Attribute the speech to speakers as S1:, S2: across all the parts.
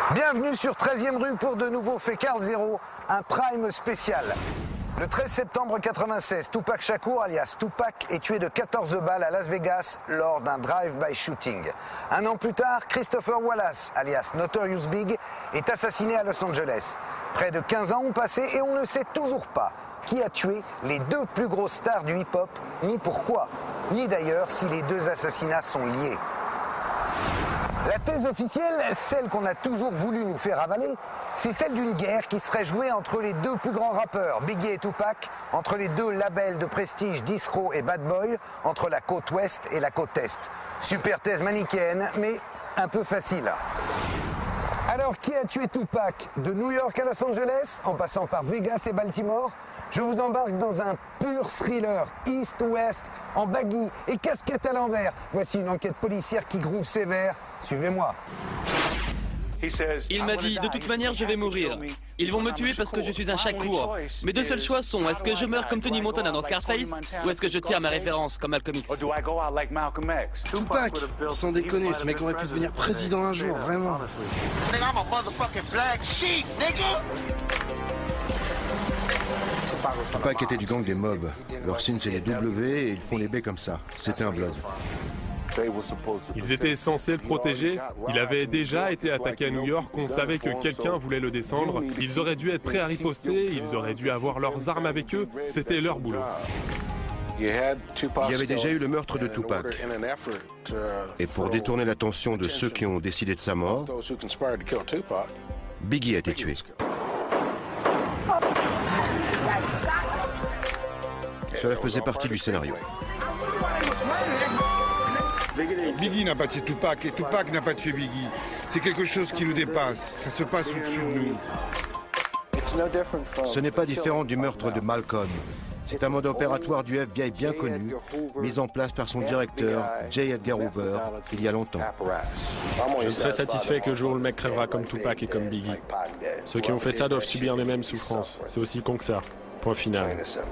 S1: Bienvenue sur 13e rue pour de nouveaux faits Carl Zero, un prime spécial. Le 13 septembre 1996, Tupac Shakur, alias Tupac, est tué de 14 balles à Las Vegas lors d'un drive-by shooting. Un an plus tard, Christopher Wallace, alias Notorious Big, est assassiné à Los Angeles. Près de 15 ans ont passé et on ne sait toujours pas qui a tué les deux plus grosses stars du hip-hop, ni pourquoi, ni d'ailleurs si les deux assassinats sont liés. La thèse officielle, celle qu'on a toujours voulu nous faire avaler, c'est celle d'une guerre qui serait jouée entre les deux plus grands rappeurs, Biggie et Tupac, entre les deux labels de prestige Death Row et Bad Boy, entre la côte ouest et la côte est. Super thèse manichéenne, mais un peu facile. Alors, qui a tué Tupac? De New York à Los Angeles, en passant par Vegas et Baltimore, je vous embarque dans un pur thriller, East-Ouest, en baggy et casquette à l'envers. Voici une enquête policière qui groove sévère. Suivez-moi.
S2: Il m'a dit, de toute manière, je vais mourir. Ils vont me tuer parce que je suis un Shakur. Mes deux seuls choix sont, est-ce que je meurs comme Tony Montana dans Scarface, ou est-ce que je tire ma référence comme Malcolm X?
S3: Tupac, sans déconner, ce mec aurait pu devenir président un jour, vraiment.
S4: Tupac était du gang des mobs. Leur signe c'est les W et ils font les B comme ça. C'était un blood.
S5: Ils étaient censés le protéger. Il avait déjà été attaqué à New York. On savait que quelqu'un voulait le descendre. Ils auraient dû être prêts à riposter. Ils auraient dû avoir leurs armes avec eux. C'était leur boulot.
S4: Il y avait déjà eu le meurtre de Tupac. Et pour détourner l'attention de ceux qui ont décidé de sa mort, Biggie a été tué. Cela faisait partie du scénario.
S6: Biggie n'a pas tué Tupac et Tupac n'a pas tué Biggie. C'est quelque chose qui nous dépasse. Ça se passe au-dessus de nous.
S4: Ce n'est pas différent du meurtre de Malcolm. C'est un mode opératoire du FBI bien connu, mis en place par son directeur, J. Edgar Hoover, il y a longtemps.
S7: Je serais satisfait que le jour où le mec crèvera comme Tupac et comme Biggie. Ceux qui ont fait ça doivent subir les mêmes souffrances. C'est aussi con que ça. Point final.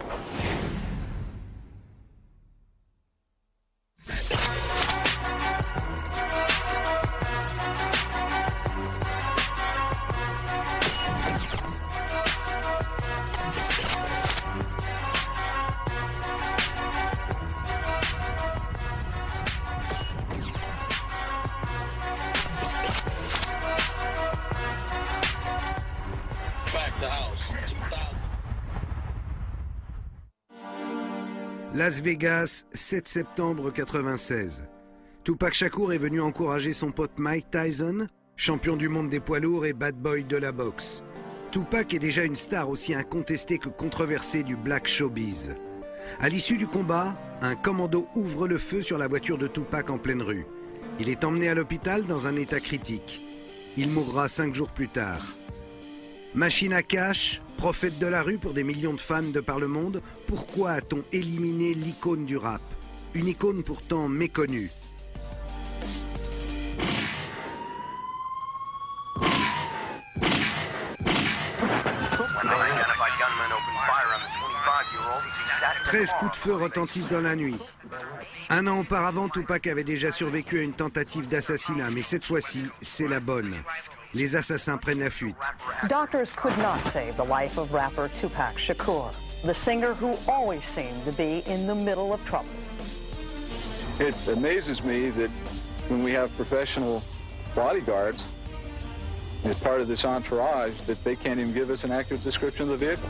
S1: Las Vegas, 7 septembre 1996. Tupac Shakur est venu encourager son pote Mike Tyson, champion du monde des poids lourds et bad boy de la boxe. Tupac est déjà une star aussi incontestée que controversée du black showbiz. À l'issue du combat, un commando ouvre le feu sur la voiture de Tupac en pleine rue. Il est emmené à l'hôpital dans un état critique. Il mourra 5 jours plus tard. Machine à cash, prophète de la rue pour des millions de fans de par le monde, pourquoi a-t-on éliminé l'icône du rap? Une icône pourtant méconnue. « 13 coups de feu retentissent dans la nuit. Un an auparavant, Tupac avait déjà survécu à une tentative d'assassinat, mais cette fois-ci, c'est la bonne. Les assassins prennent la fuite.
S8: Doctors could not save the life of rapper Tupac Shakur, the singer who always seemed to be in the middle of trouble.
S9: It amazes me that when we have professional bodyguards as part of this entourage, that they can't even give us an accurate description of the vehicle.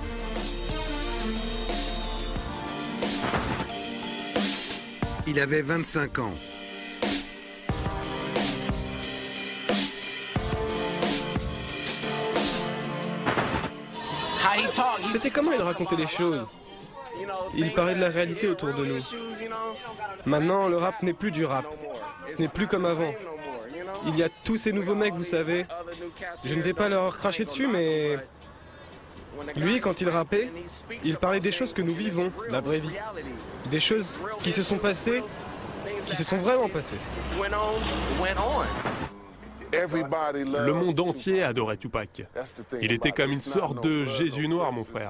S1: Il avait 25 ans.
S7: C'était comment il racontait les choses. Il parlait de la réalité autour de nous. Maintenant, le rap n'est plus du rap. Ce n'est plus comme avant. Il y a tous ces nouveaux mecs, vous savez. Je ne vais pas leur cracher dessus, mais... Lui, quand il rappait, il parlait des choses que nous vivons, la vraie vie. Des choses qui se sont passées, qui se sont vraiment passées.
S5: Le monde entier adorait Tupac. Il était comme une sorte de Jésus noir, mon frère.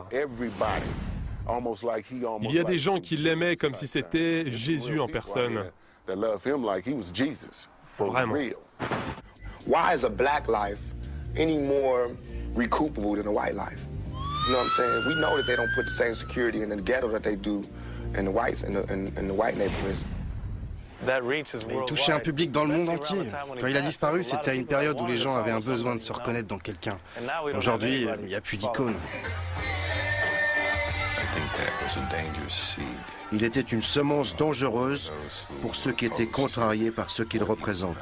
S5: Il y a des gens qui l'aimaient comme si c'était Jésus en personne. Vraiment.
S10: Why is a black life any more recoupable than the white life. You know what I'm saying? We know that they don't put the same security in the ghetto that they do in the whites in the white neighborhoods.
S3: Il touchait un public dans le monde entier. Quand il a disparu, c'était à une période où les gens avaient un besoin de se reconnaître dans quelqu'un. Aujourd'hui, il n'y a plus d'icônes.
S4: Il était une semence dangereuse pour ceux qui étaient contrariés par ce qu'il représente.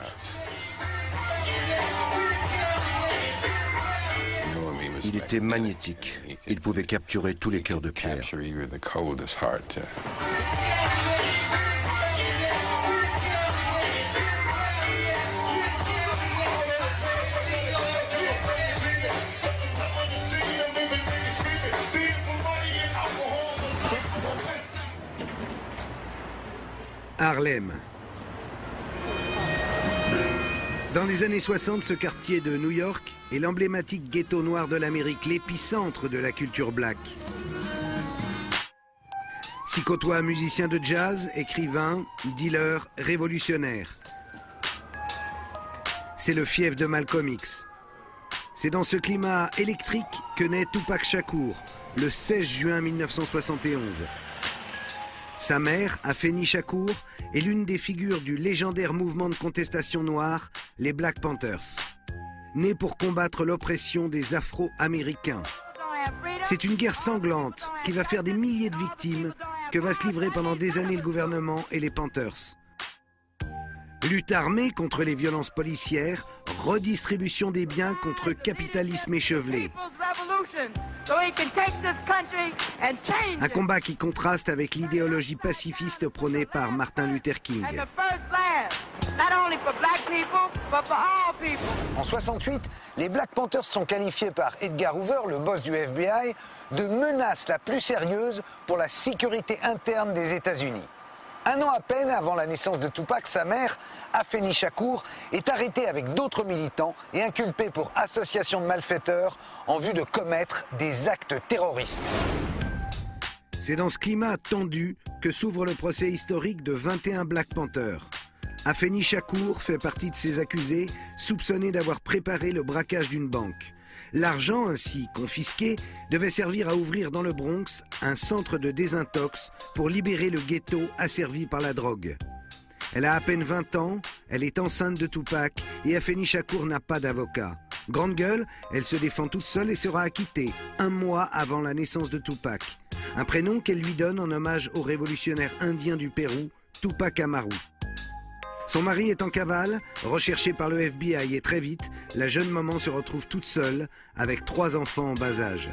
S4: Il était magnétique. Il pouvait capturer tous les cœurs de pierre.
S1: Harlem. Dans les années 60, ce quartier de New York est l'emblématique ghetto noir de l'Amérique, l'épicentre de la culture black. S'y côtoient musiciens de jazz, écrivains, dealers, révolutionnaires. C'est le fief de Malcolm X. C'est dans ce climat électrique que naît Tupac Shakur, le 16 juin 1971. Sa mère, Afeni Shakur, est l'une des figures du légendaire mouvement de contestation noire, les Black Panthers. Né pour combattre l'oppression des Afro-Américains. C'est une guerre sanglante qui va faire des milliers de victimes que va se livrer pendant des années le gouvernement et les Panthers. Lutte armée contre les violences policières, redistribution des biens contre capitalisme échevelé. Un combat qui contraste avec l'idéologie pacifiste prônée par Martin Luther King. En 68, les Black Panthers sont qualifiés par Edgar Hoover, le boss du FBI, de menace la plus sérieuse pour la sécurité interne des États-Unis. Un an à peine avant la naissance de Tupac, sa mère, Afeni Shakur, est arrêtée avec d'autres militants et inculpée pour association de malfaiteurs en vue de commettre des actes terroristes. C'est dans ce climat tendu que s'ouvre le procès historique de 21 Black Panthers. Afeni Shakur fait partie de ces accusés soupçonnés d'avoir préparé le braquage d'une banque. L'argent ainsi confisqué devait servir à ouvrir dans le Bronx un centre de désintox pour libérer le ghetto asservi par la drogue. Elle a à peine 20 ans, elle est enceinte de Tupac et Afeni Shakur n'a pas d'avocat. Grande gueule, elle se défend toute seule et sera acquittée 1 mois avant la naissance de Tupac. Un prénom qu'elle lui donne en hommage au révolutionnaire indien du Pérou, Tupac Amaru. Son mari est en cavale, recherché par le FBI et très vite, la jeune maman se retrouve toute seule avec 3 enfants en bas âge.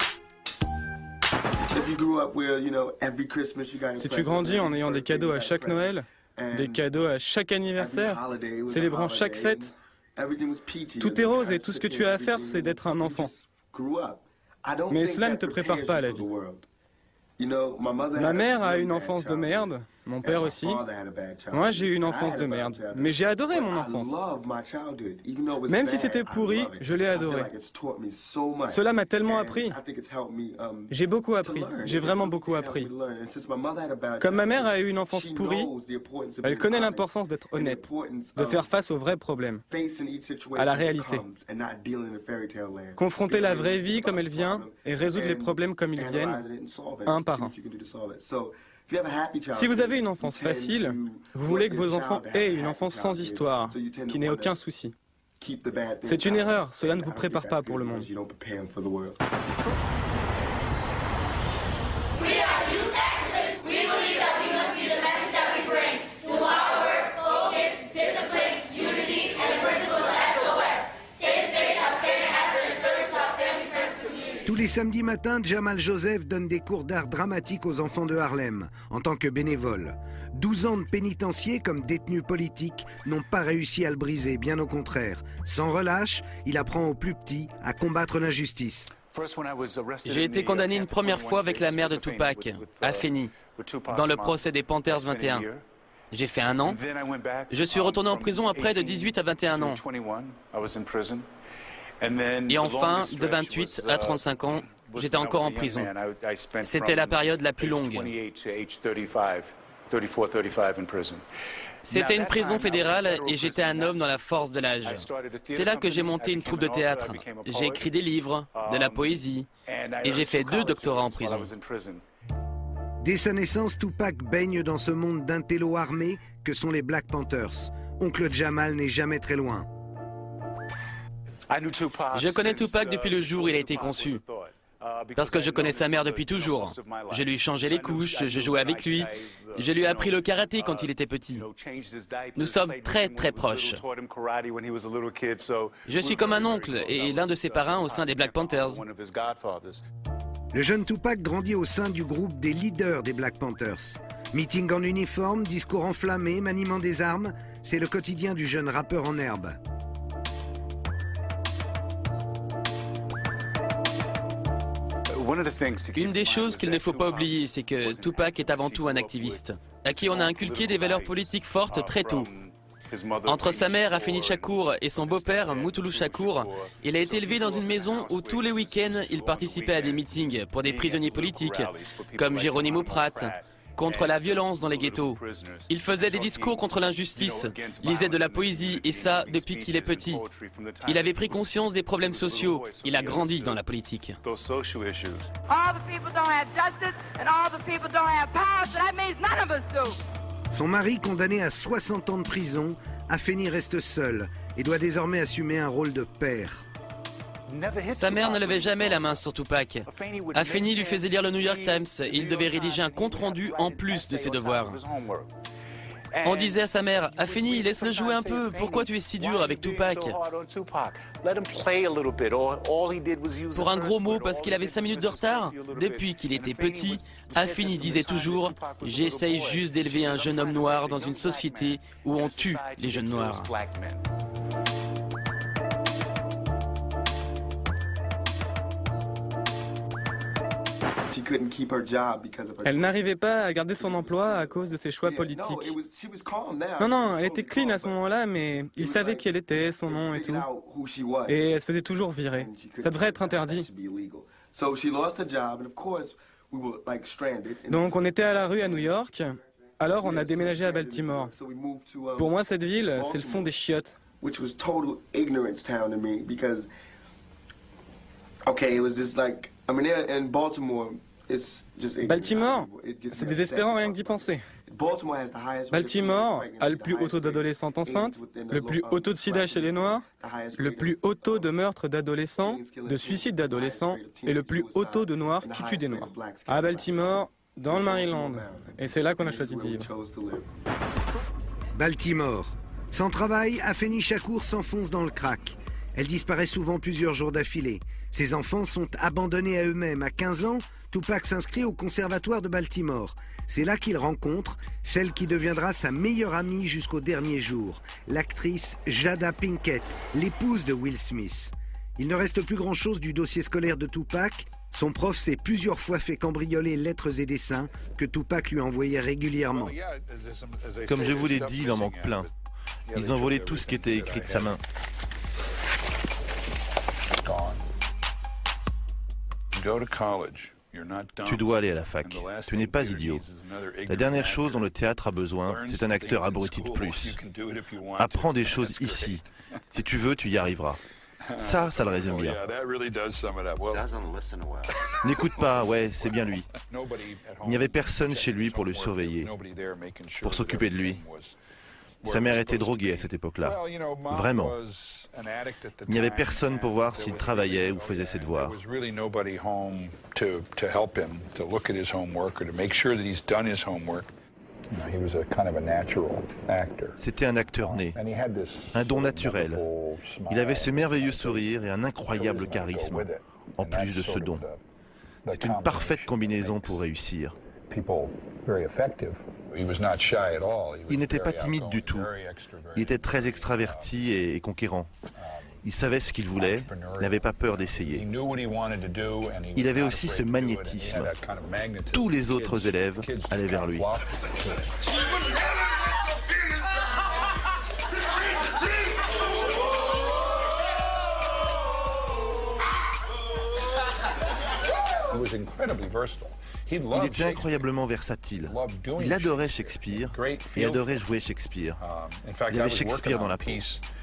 S7: Si tu grandis en ayant des cadeaux à chaque Noël, des cadeaux à chaque anniversaire, célébrant chaque fête, tout est rose et tout ce que tu as à faire, c'est d'être un enfant. Mais cela ne te prépare pas à la vie. Ma mère a eu une enfance de merde, mon père aussi. Moi, j'ai eu une enfance de merde, mais j'ai adoré mon enfance. Même si c'était pourri, je l'ai adoré. Cela m'a tellement appris. J'ai beaucoup appris, j'ai vraiment beaucoup appris. Comme ma mère a eu une enfance pourrie, elle connaît l'importance d'être honnête, de faire face aux vrais problèmes, à la réalité. Confronter la vraie vie comme elle vient et résoudre les problèmes comme ils viennent, un par un. Si vous avez une enfance facile, vous voulez que vos enfants aient une enfance sans histoire, qui n'ait aucun souci. C'est une erreur, cela ne vous prépare pas pour le monde.
S1: Tous les samedis matins, Jamal Joseph donne des cours d'art dramatique aux enfants de Harlem, en tant que bénévole. 12 ans de pénitencier comme détenu politique n'ont pas réussi à le briser, bien au contraire. Sans relâche, il apprend aux plus petits à combattre l'injustice.
S2: J'ai été condamné une première fois avec la mère de Tupac, Afeni, dans le procès des Panthers 21. J'ai fait 1 an. Je suis retourné en prison après de 18 à 21 ans. Et enfin, de 28 à 35 ans, j'étais encore en prison. C'était la période la plus longue. C'était une prison fédérale et j'étais un homme dans la force de l'âge. C'est là que j'ai monté une troupe de théâtre. J'ai écrit des livres, de la poésie et j'ai fait 2 doctorats en prison.
S1: Dès sa naissance, Tupac baigne dans ce monde d'intellos armés que sont les Black Panthers. Oncle Jamal n'est jamais très loin.
S2: Je connais Tupac depuis le jour où il a été conçu. Parce que je connais sa mère depuis toujours. Je lui changeais les couches, je jouais avec lui. Je lui ai appris le karaté quand il était petit. Nous sommes très très proches. Je suis comme un oncle et l'un de ses parrains au sein des Black Panthers.
S1: Le jeune Tupac grandit au sein du groupe des leaders des Black Panthers. Meeting en uniforme, discours enflammés, maniement des armes, c'est le quotidien du jeune rappeur en herbe.
S2: Une des choses qu'il ne faut pas oublier, c'est que Tupac est avant tout un activiste, à qui on a inculqué des valeurs politiques fortes très tôt. Entre sa mère, Afeni Shakur, et son beau-père, Mutulu Shakur, il a été élevé dans une maison où tous les week-ends, il participait à des meetings pour des prisonniers politiques, comme Geronimo Pratt, contre la violence dans les ghettos. Il faisait des discours contre l'injustice, lisait de la poésie, et ça depuis qu'il est petit. Il avait pris conscience des problèmes sociaux, il a grandi dans la politique.
S1: Son mari, condamné à 60 ans de prison, Afeni reste seul et doit désormais assumer un rôle de père.
S2: Sa mère ne levait jamais la main sur Tupac. Afeni lui faisait lire le New York Times et il devait rédiger un compte-rendu en plus de ses devoirs. On disait à sa mère, « Afeni, laisse-le jouer un peu, pourquoi tu es si dur avec Tupac ?» Pour un gros mot, parce qu'il avait 5 minutes de retard, depuis qu'il était petit, Afeni disait toujours, « J'essaye juste d'élever un jeune homme noir dans une société où on tue les jeunes noirs. »
S7: Elle n'arrivait pas à garder son emploi à cause de ses choix politiques. Non, elle était clean à ce moment-là, mais il savait qui elle était, son nom et tout. Et elle se faisait toujours virer. Ça devrait être interdit. Donc on était à la rue à New York, alors on a déménagé à Baltimore. Pour moi, cette ville, c'est le fond des chiottes. Baltimore, c'est désespérant rien que d'y penser. Baltimore a le plus haut taux d'adolescentes enceintes, le plus haut taux de sida chez les Noirs, le plus haut taux de meurtres d'adolescents, de suicides d'adolescents et le plus haut taux de Noirs qui tuent des Noirs. À Baltimore, dans le Maryland. Et c'est là qu'on a choisi de vivre.
S1: Baltimore. Sans travail, Afeni Shakur s'enfonce dans le crack. Elle disparaît souvent plusieurs jours d'affilée. Ses enfants sont abandonnés à eux-mêmes. À 15 ans, Tupac s'inscrit au conservatoire de Baltimore. C'est là qu'il rencontre celle qui deviendra sa meilleure amie jusqu'au dernier jour, l'actrice Jada Pinkett, l'épouse de Will Smith. Il ne reste plus grand-chose du dossier scolaire de Tupac. Son prof s'est plusieurs fois fait cambrioler lettres et dessins que Tupac lui envoyait régulièrement.
S4: Comme je vous l'ai dit, il en manque plein. Ils ont volé tout ce qui était écrit de sa main. Tu dois aller à la fac. Tu n'es pas idiot. La dernière chose dont le théâtre a besoin, c'est un acteur abruti de plus. Apprends des choses ici. Si tu veux, tu y arriveras. Ça le résume bien. N'écoute pas, ouais, c'est bien lui. Il n'y avait personne chez lui pour le surveiller, pour s'occuper de lui. Sa mère était droguée à cette époque-là. Vraiment. Il n'y avait personne pour voir s'il travaillait ou faisait ses devoirs. C'était un acteur né, un don naturel. Il avait ce merveilleux sourire et un incroyable charisme, en plus de ce don. C'est une parfaite combinaison pour réussir. Il n'était pas timide du tout. Il était très extraverti et conquérant. Il savait ce qu'il voulait, n'avait pas peur d'essayer. Il avait aussi ce magnétisme. Tous les autres élèves allaient vers lui. Il était incroyablement versatile. Il adorait Shakespeare et adorait jouer Shakespeare. Il avait Shakespeare dans la peau.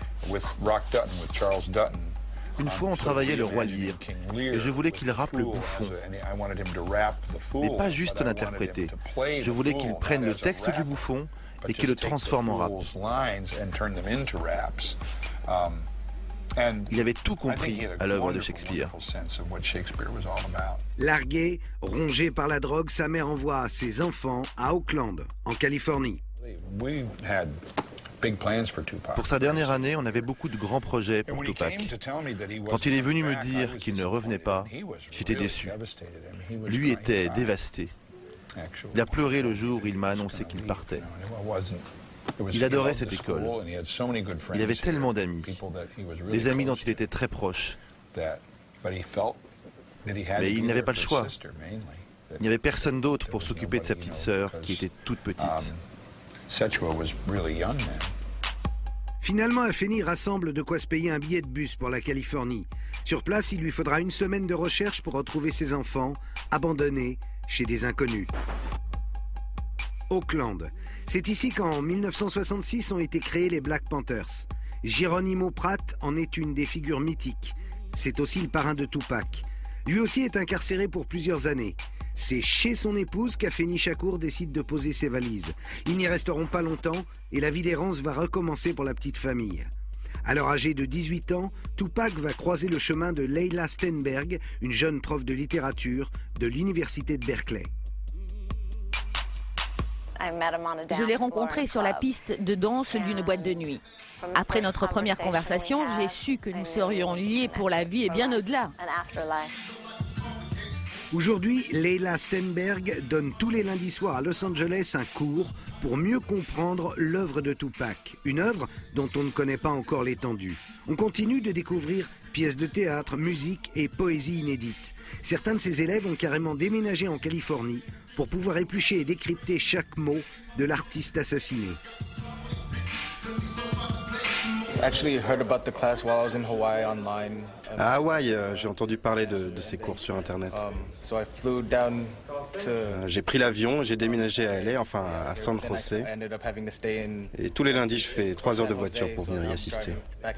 S4: Une fois, on travaillait le roi Lear et je voulais qu'il rappe le bouffon. Mais pas juste l'interpréter. Je voulais qu'il prenne le texte du bouffon et qu'il le transforme en rap. Il avait tout compris à l'œuvre de Shakespeare.
S1: Largué, rongé par la drogue, sa mère envoie ses enfants à Oakland, en Californie.
S4: Pour sa dernière année, on avait beaucoup de grands projets pour Tupac. Quand il est venu me dire qu'il ne revenait pas, j'étais déçu. Lui était dévasté. Il a pleuré le jour où il m'a annoncé qu'il partait. Il adorait cette école. Il avait tellement d'amis, des amis dont il était très proche. Mais il n'avait pas le choix. Il n'y avait personne d'autre pour s'occuper de sa petite sœur qui était toute petite.
S1: Finalement, Afeni rassemble de quoi se payer un billet de bus pour la Californie. Sur place, il lui faudra une semaine de recherche pour retrouver ses enfants, abandonnés chez des inconnus. Oakland. C'est ici qu'en 1966 ont été créés les Black Panthers. Geronimo Pratt en est une des figures mythiques. C'est aussi le parrain de Tupac. Lui aussi est incarcéré pour plusieurs années. C'est chez son épouse qu'Afeni Shakur décide de poser ses valises. Ils n'y resteront pas longtemps et la vie d'errance va recommencer pour la petite famille. Alors âgé de 18 ans, Tupac va croiser le chemin de Leila Steinberg, une jeune prof de littérature de l'université de Berkeley.
S11: Je l'ai rencontré sur la piste de danse d'une boîte de nuit. Après notre première conversation, j'ai su que nous serions liés pour la vie et bien au-delà.
S1: Aujourd'hui, Leila Steinberg donne tous les lundis soirs à Los Angeles un cours pour mieux comprendre l'œuvre de Tupac, une œuvre dont on ne connaît pas encore l'étendue. On continue de découvrir pièces de théâtre, musique et poésie inédites. Certains de ses élèves ont carrément déménagé en Californie pour pouvoir éplucher et décrypter chaque mot de l'artiste assassiné.
S3: À Hawaï, j'ai entendu parler de ces cours sur Internet. J'ai pris l'avion, j'ai déménagé à LA, enfin à San José. Et tous les lundis, je fais 3 heures de voiture pour venir y assister.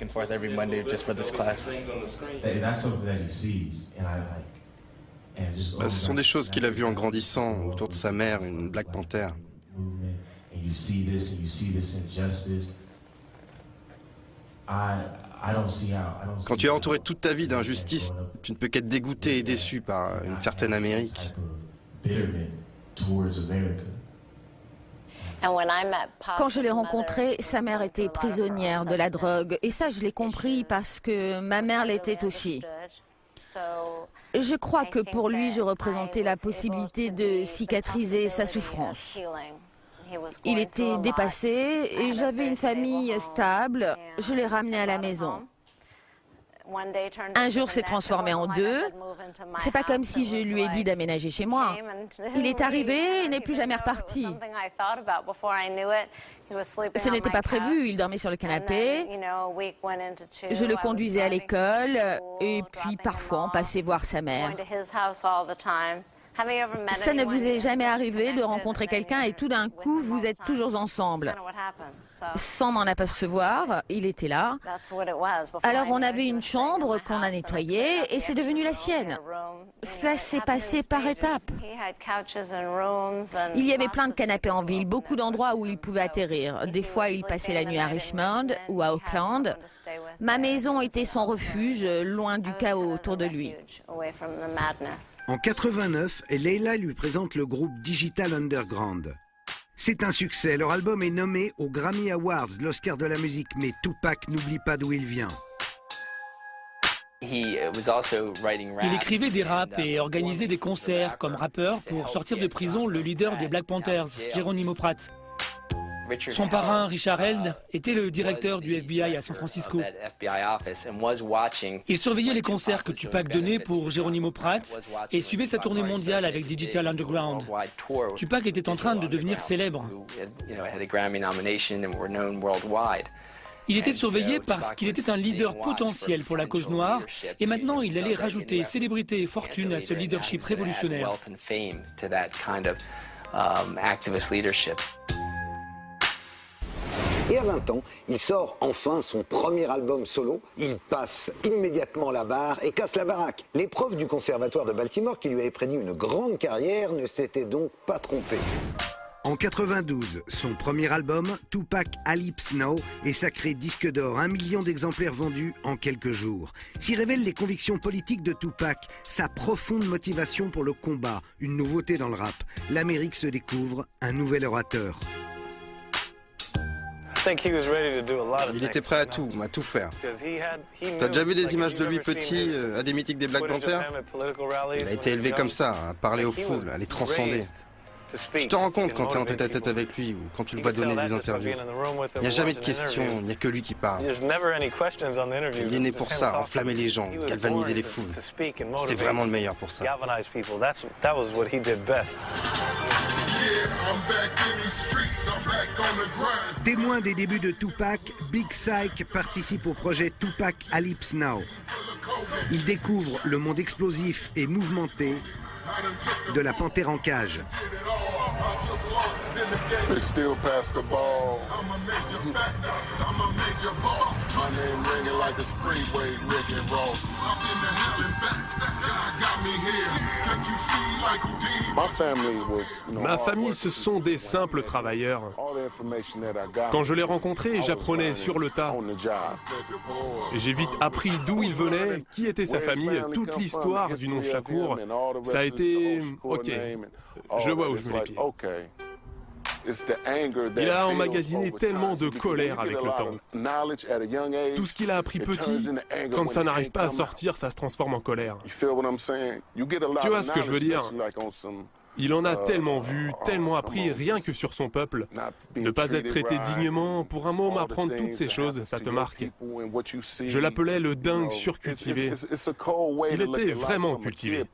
S3: Ce sont des choses qu'il a vues en grandissant autour de sa mère, une Black Panther. Quand tu es entouré toute ta vie d'injustice, tu ne peux qu'être dégoûté et déçu par une certaine Amérique.
S11: Quand je l'ai rencontré, sa mère était prisonnière de la drogue. Et ça, je l'ai compris parce que ma mère l'était aussi. Je crois que pour lui, je représentais la possibilité de cicatriser sa souffrance. Il était dépassé et j'avais une famille stable. Je l'ai ramené à la maison. Un jour s'est transformé en 2. C'est pas comme si je lui ai dit d'aménager chez moi. Il est arrivé et n'est plus jamais reparti. Ce n'était pas prévu, il dormait sur le canapé. Je le conduisais à l'école et puis parfois on passait voir sa mère. Ça ne vous est jamais arrivé de rencontrer quelqu'un et tout d'un coup vous êtes toujours ensemble? Sans m'en apercevoir, il était là. Alors on avait une chambre qu'on a nettoyée et c'est devenu la sienne. Cela s'est passé par étapes. Il y avait plein de canapés en ville, beaucoup d'endroits où il pouvait atterrir. Des fois il passait la nuit à Richmond ou à Oakland. Ma maison était son refuge, loin du chaos autour de lui.
S1: En 89, Leila lui présente le groupe Digital Underground. C'est un succès, leur album est nommé aux Grammy Awards, l'Oscar de la musique, mais Tupac n'oublie pas d'où il vient.
S12: Il écrivait des raps et organisait des concerts comme rappeur pour sortir de prison le leader des Black Panthers, Geronimo Pratt. Son parrain, Richard Held, était le directeur du FBI à San Francisco. Il surveillait les concerts que Tupac donnait pour Geronimo Pratt et suivait sa tournée mondiale avec Digital Underground. Tupac était en train de devenir célèbre. Il était surveillé parce qu'il était un leader potentiel pour la cause noire et maintenant il allait rajouter célébrité et fortune à ce leadership révolutionnaire.
S1: Et à 20 ans, il sort enfin son premier album solo. Il passe immédiatement la barre et casse la baraque. Les profs du conservatoire de Baltimore, qui lui avaient prédit une grande carrière, ne s'étaient donc pas trompés. En 92, son premier album, Tupac Calypso Now, est sacré disque d'or, 1 million d'exemplaires vendus en quelques jours. S'y révèlent les convictions politiques de Tupac, sa profonde motivation pour le combat, une nouveauté dans le rap. L'Amérique se découvre un nouvel orateur.
S3: Il était prêt à tout faire. T'as déjà vu des images de lui petit à des meetings des Black Panthers? Il a été élevé comme ça, à parler aux foules, à les transcender. Tu te rends compte quand t'es en tête à tête avec lui ou quand tu le vois donner des interviews. Il n'y a jamais de questions, il n'y a que lui qui parle. Il est né pour ça, enflammer les gens, galvaniser les foules. C'était vraiment le meilleur pour ça.
S1: Témoin des débuts de Tupac, Big Syke participe au projet Tupac Calypso Now. Il découvre le monde explosif et mouvementé de la panthère en cage.
S5: Ma famille, ce sont des simples travailleurs. Quand je l'ai rencontré, j'apprenais sur le tas. J'ai vite appris d'où il venait, qui était sa famille, toute l'histoire du nom Shakur. Ça a été... ok, je vois où je mets les pieds. Il a emmagasiné tellement de colère avec le temps. Tout ce qu'il a appris petit, quand ça n'arrive pas à sortir, ça se transforme en colère. Tu vois ce que je veux dire? Il en a tellement vu, tellement appris rien que sur son peuple. Ne pas être traité dignement, pour un môme apprendre toutes ces choses, ça te marque. Je l'appelais le dingue surcultivé. Il était vraiment cultivé.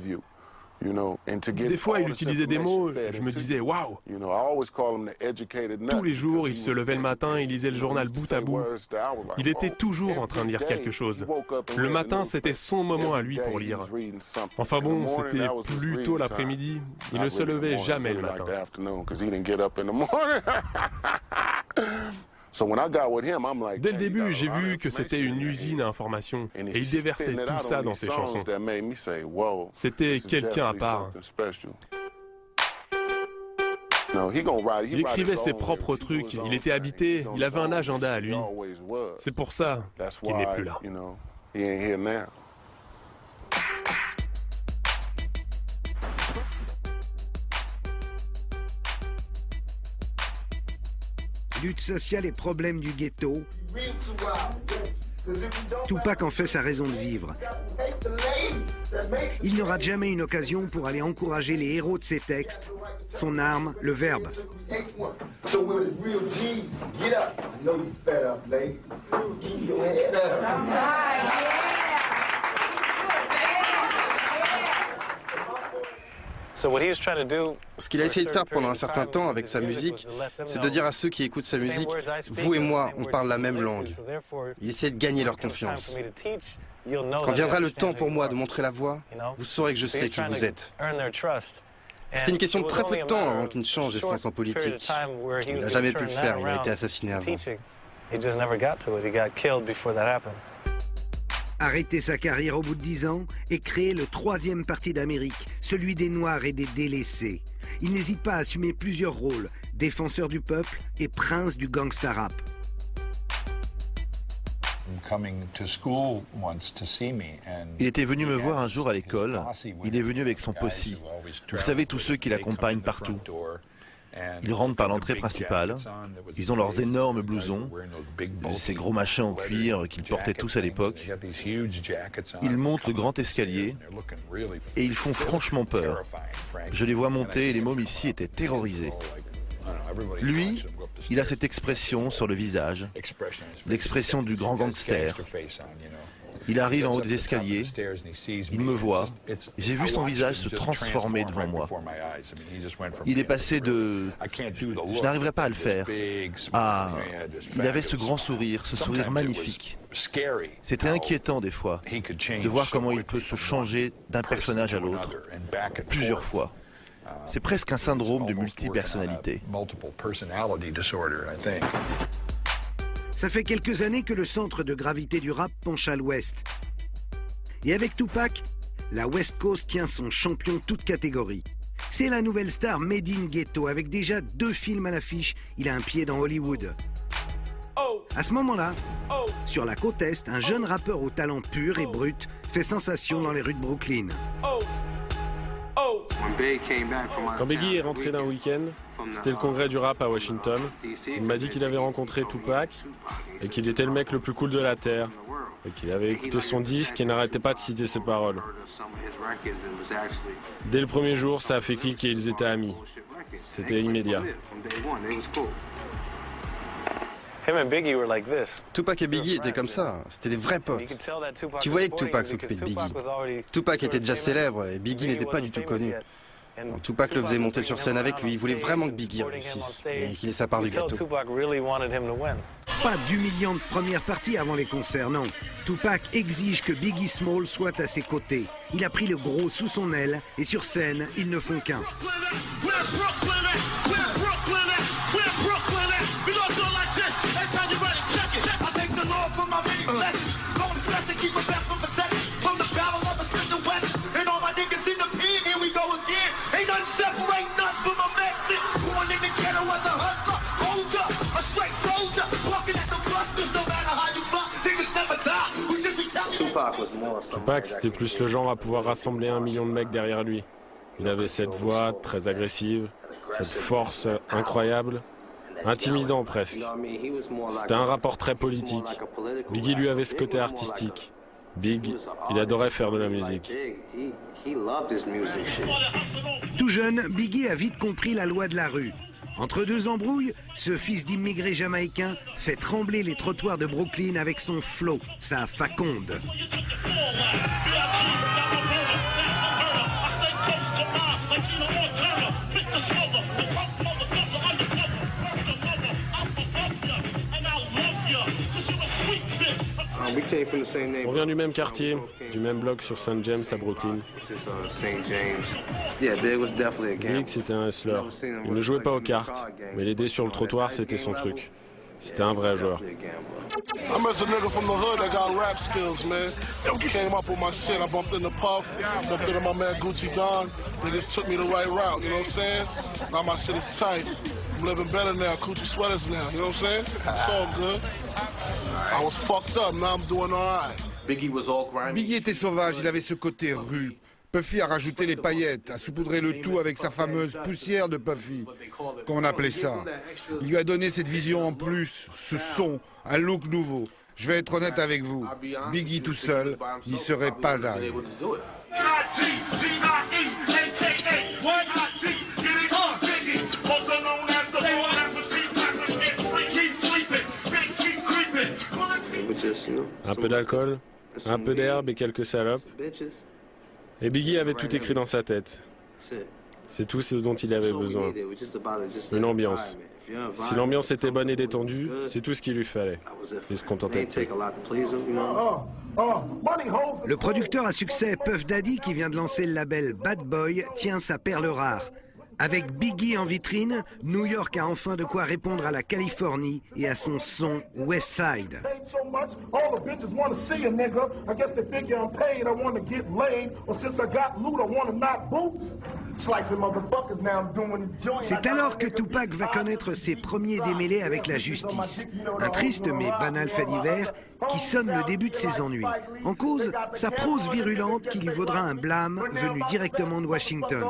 S5: Des fois, il utilisait des mots, je me disais « waouh ». Tous les jours, il se levait le matin, il lisait le journal bout à bout. Il était toujours en train de lire quelque chose. Le matin, c'était son moment à lui pour lire. Enfin bon, c'était plutôt l'après-midi. Il ne se levait jamais le matin. Dès le début, j'ai vu que c'était une usine à information et il déversait tout ça dans ses chansons. C'était quelqu'un à part. Il écrivait ses propres trucs, il était habité, il avait un agenda à lui. C'est pour ça qu'il n'est plus là.
S1: Lutte sociale et problèmes du ghetto, Tupac en fait sa raison de vivre. Il n'aura jamais une occasion pour aller encourager les héros de ses textes. Son arme, le verbe.
S3: Ce qu'il a essayé de faire pendant un certain temps avec sa musique, c'est de dire à ceux qui écoutent sa musique, vous et moi, on parle la même langue. Il essaie de gagner leur confiance. Quand viendra le temps pour moi de montrer la voie, vous saurez que je sais qui vous êtes. C'était une question de très peu de temps avant qu'il ne change et se lance en politique. Il n'a jamais pu le faire, il a été assassiné avant.
S1: Arrêter sa carrière au bout de 10 ans et créer le troisième parti d'Amérique, celui des Noirs et des délaissés. Il n'hésite pas à assumer plusieurs rôles, défenseur du peuple et prince du gangsta rap.
S4: Il était venu me voir un jour à l'école. Il est venu avec son posse. Vous savez, tous ceux qui l'accompagnent partout. Ils rentrent par l'entrée principale, ils ont leurs énormes blousons, ces gros machins en cuir qu'ils portaient tous à l'époque. Ils montent le grand escalier et ils font franchement peur. Je les vois monter et les mômes ici étaient terrorisés. Lui, il a cette expression sur le visage, l'expression du grand gangster. Il arrive en haut des escaliers, il me voit, j'ai vu son visage se transformer devant moi. Il est passé de « je n'arriverai pas à le faire » à « il avait ce grand sourire, ce sourire magnifique ». C'était inquiétant des fois, de voir comment il peut se changer d'un personnage à l'autre, plusieurs fois. C'est presque un syndrome de multipersonnalité.
S1: Ça fait quelques années que le centre de gravité du rap penche à l'ouest. Et avec Tupac, la West Coast tient son champion toute catégorie. C'est la nouvelle star Made in Ghetto, avec déjà 2 films à l'affiche, il a un pied dans Hollywood. À ce moment-là, sur la côte Est, un jeune rappeur au talent pur et brut fait sensation dans les rues de Brooklyn.
S5: Quand Biggie est rentré d'un week-end, c'était le congrès du rap à Washington. Il m'a dit qu'il avait rencontré Tupac et qu'il était le mec le plus cool de la Terre. Et qu'il avait écouté son disque et n'arrêtait pas de citer ses paroles. Dès le premier jour, ça a fait clic et ils étaient amis. C'était immédiat.
S3: Tupac et Biggie étaient comme ça, c'était des vrais potes. Tu voyais que Tupac s'occupait de Biggie. Tupac était déjà célèbre et Biggie n'était pas du tout connu. Quand Tupac le faisait monter sur scène avec lui, il voulait vraiment que Biggie réussisse et qu'il ait sa part du gâteau.
S1: Pas d'humiliante première partie avant les concerts, non. Tupac exige que Biggie Smalls soit à ses côtés. Il a pris le gros sous son aile et sur scène, ils ne font qu'un.
S5: Tupac, c'était plus le genre à pouvoir rassembler 1 million de mecs derrière lui. Il avait cette voix très agressive, cette force incroyable, intimidant presque. C'était un rapport très politique. Biggie lui avait ce côté artistique. Big, il adorait faire de la musique.
S1: Tout jeune, Biggie a vite compris la loi de la rue. Entre 2 embrouilles, ce fils d'immigrés jamaïcains fait trembler les trottoirs de Brooklyn avec son flow, sa faconde.
S5: On vient du même quartier, du même bloc sur St. James à Brooklyn. Big, c'était un hustler. Il ne jouait pas aux cartes, mais l'aider sur le trottoir, c'était son truc. C'était un vrai joueur.
S13: I'm as a nigga from the hood that got rap skills, man. Came up with my shit, I bumped into Puff, bumped into my man Gucci Don. Niggas took me the right route, you know what I'm saying? Now my shit is tight. I'm living better now, Gucci sweaters now, you know what I'm saying? It's all good. I was fucked up, now I'm doing all right.
S6: Biggie était sauvage, il avait ce côté rue. Puffy a rajouté les paillettes, a saupoudré le tout avec sa fameuse poussière de Puffy, comme on appelait ça. Il lui a donné cette vision en plus, ce son, un look nouveau. Je vais être honnête avec vous, Biggie tout seul n'y serait pas arrivé.
S5: Un peu d'alcool, un peu d'herbe et quelques salopes. Et Biggie avait tout écrit dans sa tête. C'est tout ce dont il avait besoin. Une ambiance. Si l'ambiance était bonne et détendue, c'est tout ce qu'il lui fallait. Il se contentait de ça.
S1: Le producteur à succès Puff Daddy, qui vient de lancer le label Bad Boy, tient sa perle rare. Avec Biggie en vitrine, New York a enfin de quoi répondre à la Californie et à son son West Side. C'est alors que Tupac va connaître ses premiers démêlés avec la justice. Un triste mais banal fait divers qui sonne le début de ses ennuis. En cause, sa prose virulente qui lui vaudra un blâme venu directement de Washington.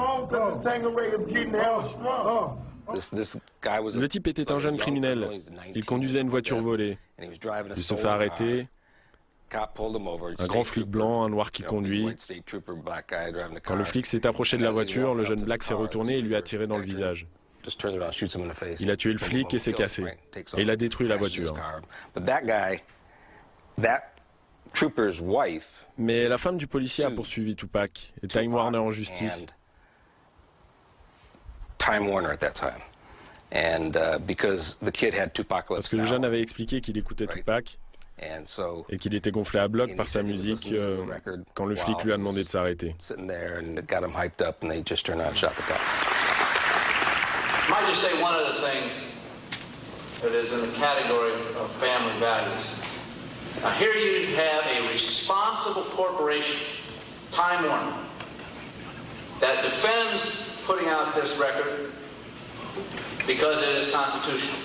S5: Le type était un jeune criminel. Il conduisait une voiture volée. Il se fait arrêter. Un grand flic blanc, un noir qui conduit. Quand le flic s'est approché de la voiture, le jeune black s'est retourné et lui a tiré dans le visage. Il a tué le flic et s'est cassé. Et il a détruit la voiture. Mais la femme du policier a poursuivi Tupac et Time Warner en justice. Parce que le jeune avait expliqué qu'il écoutait Tupac et qu'il était gonflé à bloc par sa musique quand le flic lui a demandé de s'arrêter.
S14: Now here you have a responsible corporation, Time Warner, that defends putting out this record because it is constitutional.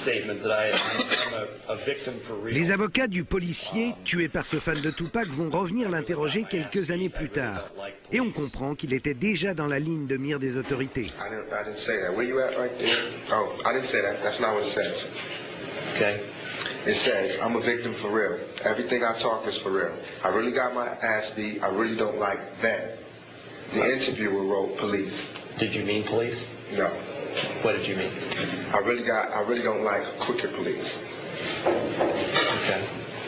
S1: Les avocats du policier tué par ce fan de Tupac vont revenir l'interroger quelques années plus tard. Et on comprend qu'il était déjà dans la ligne de mire des autorités.
S10: It says, I'm a victim for real. Everything I talk is for real. I really got my ass beat. I really don't like that. The interviewer wrote police.
S14: Did you mean police?
S10: No.
S14: What did you mean?
S10: I really don't like crooked police.
S14: Okay.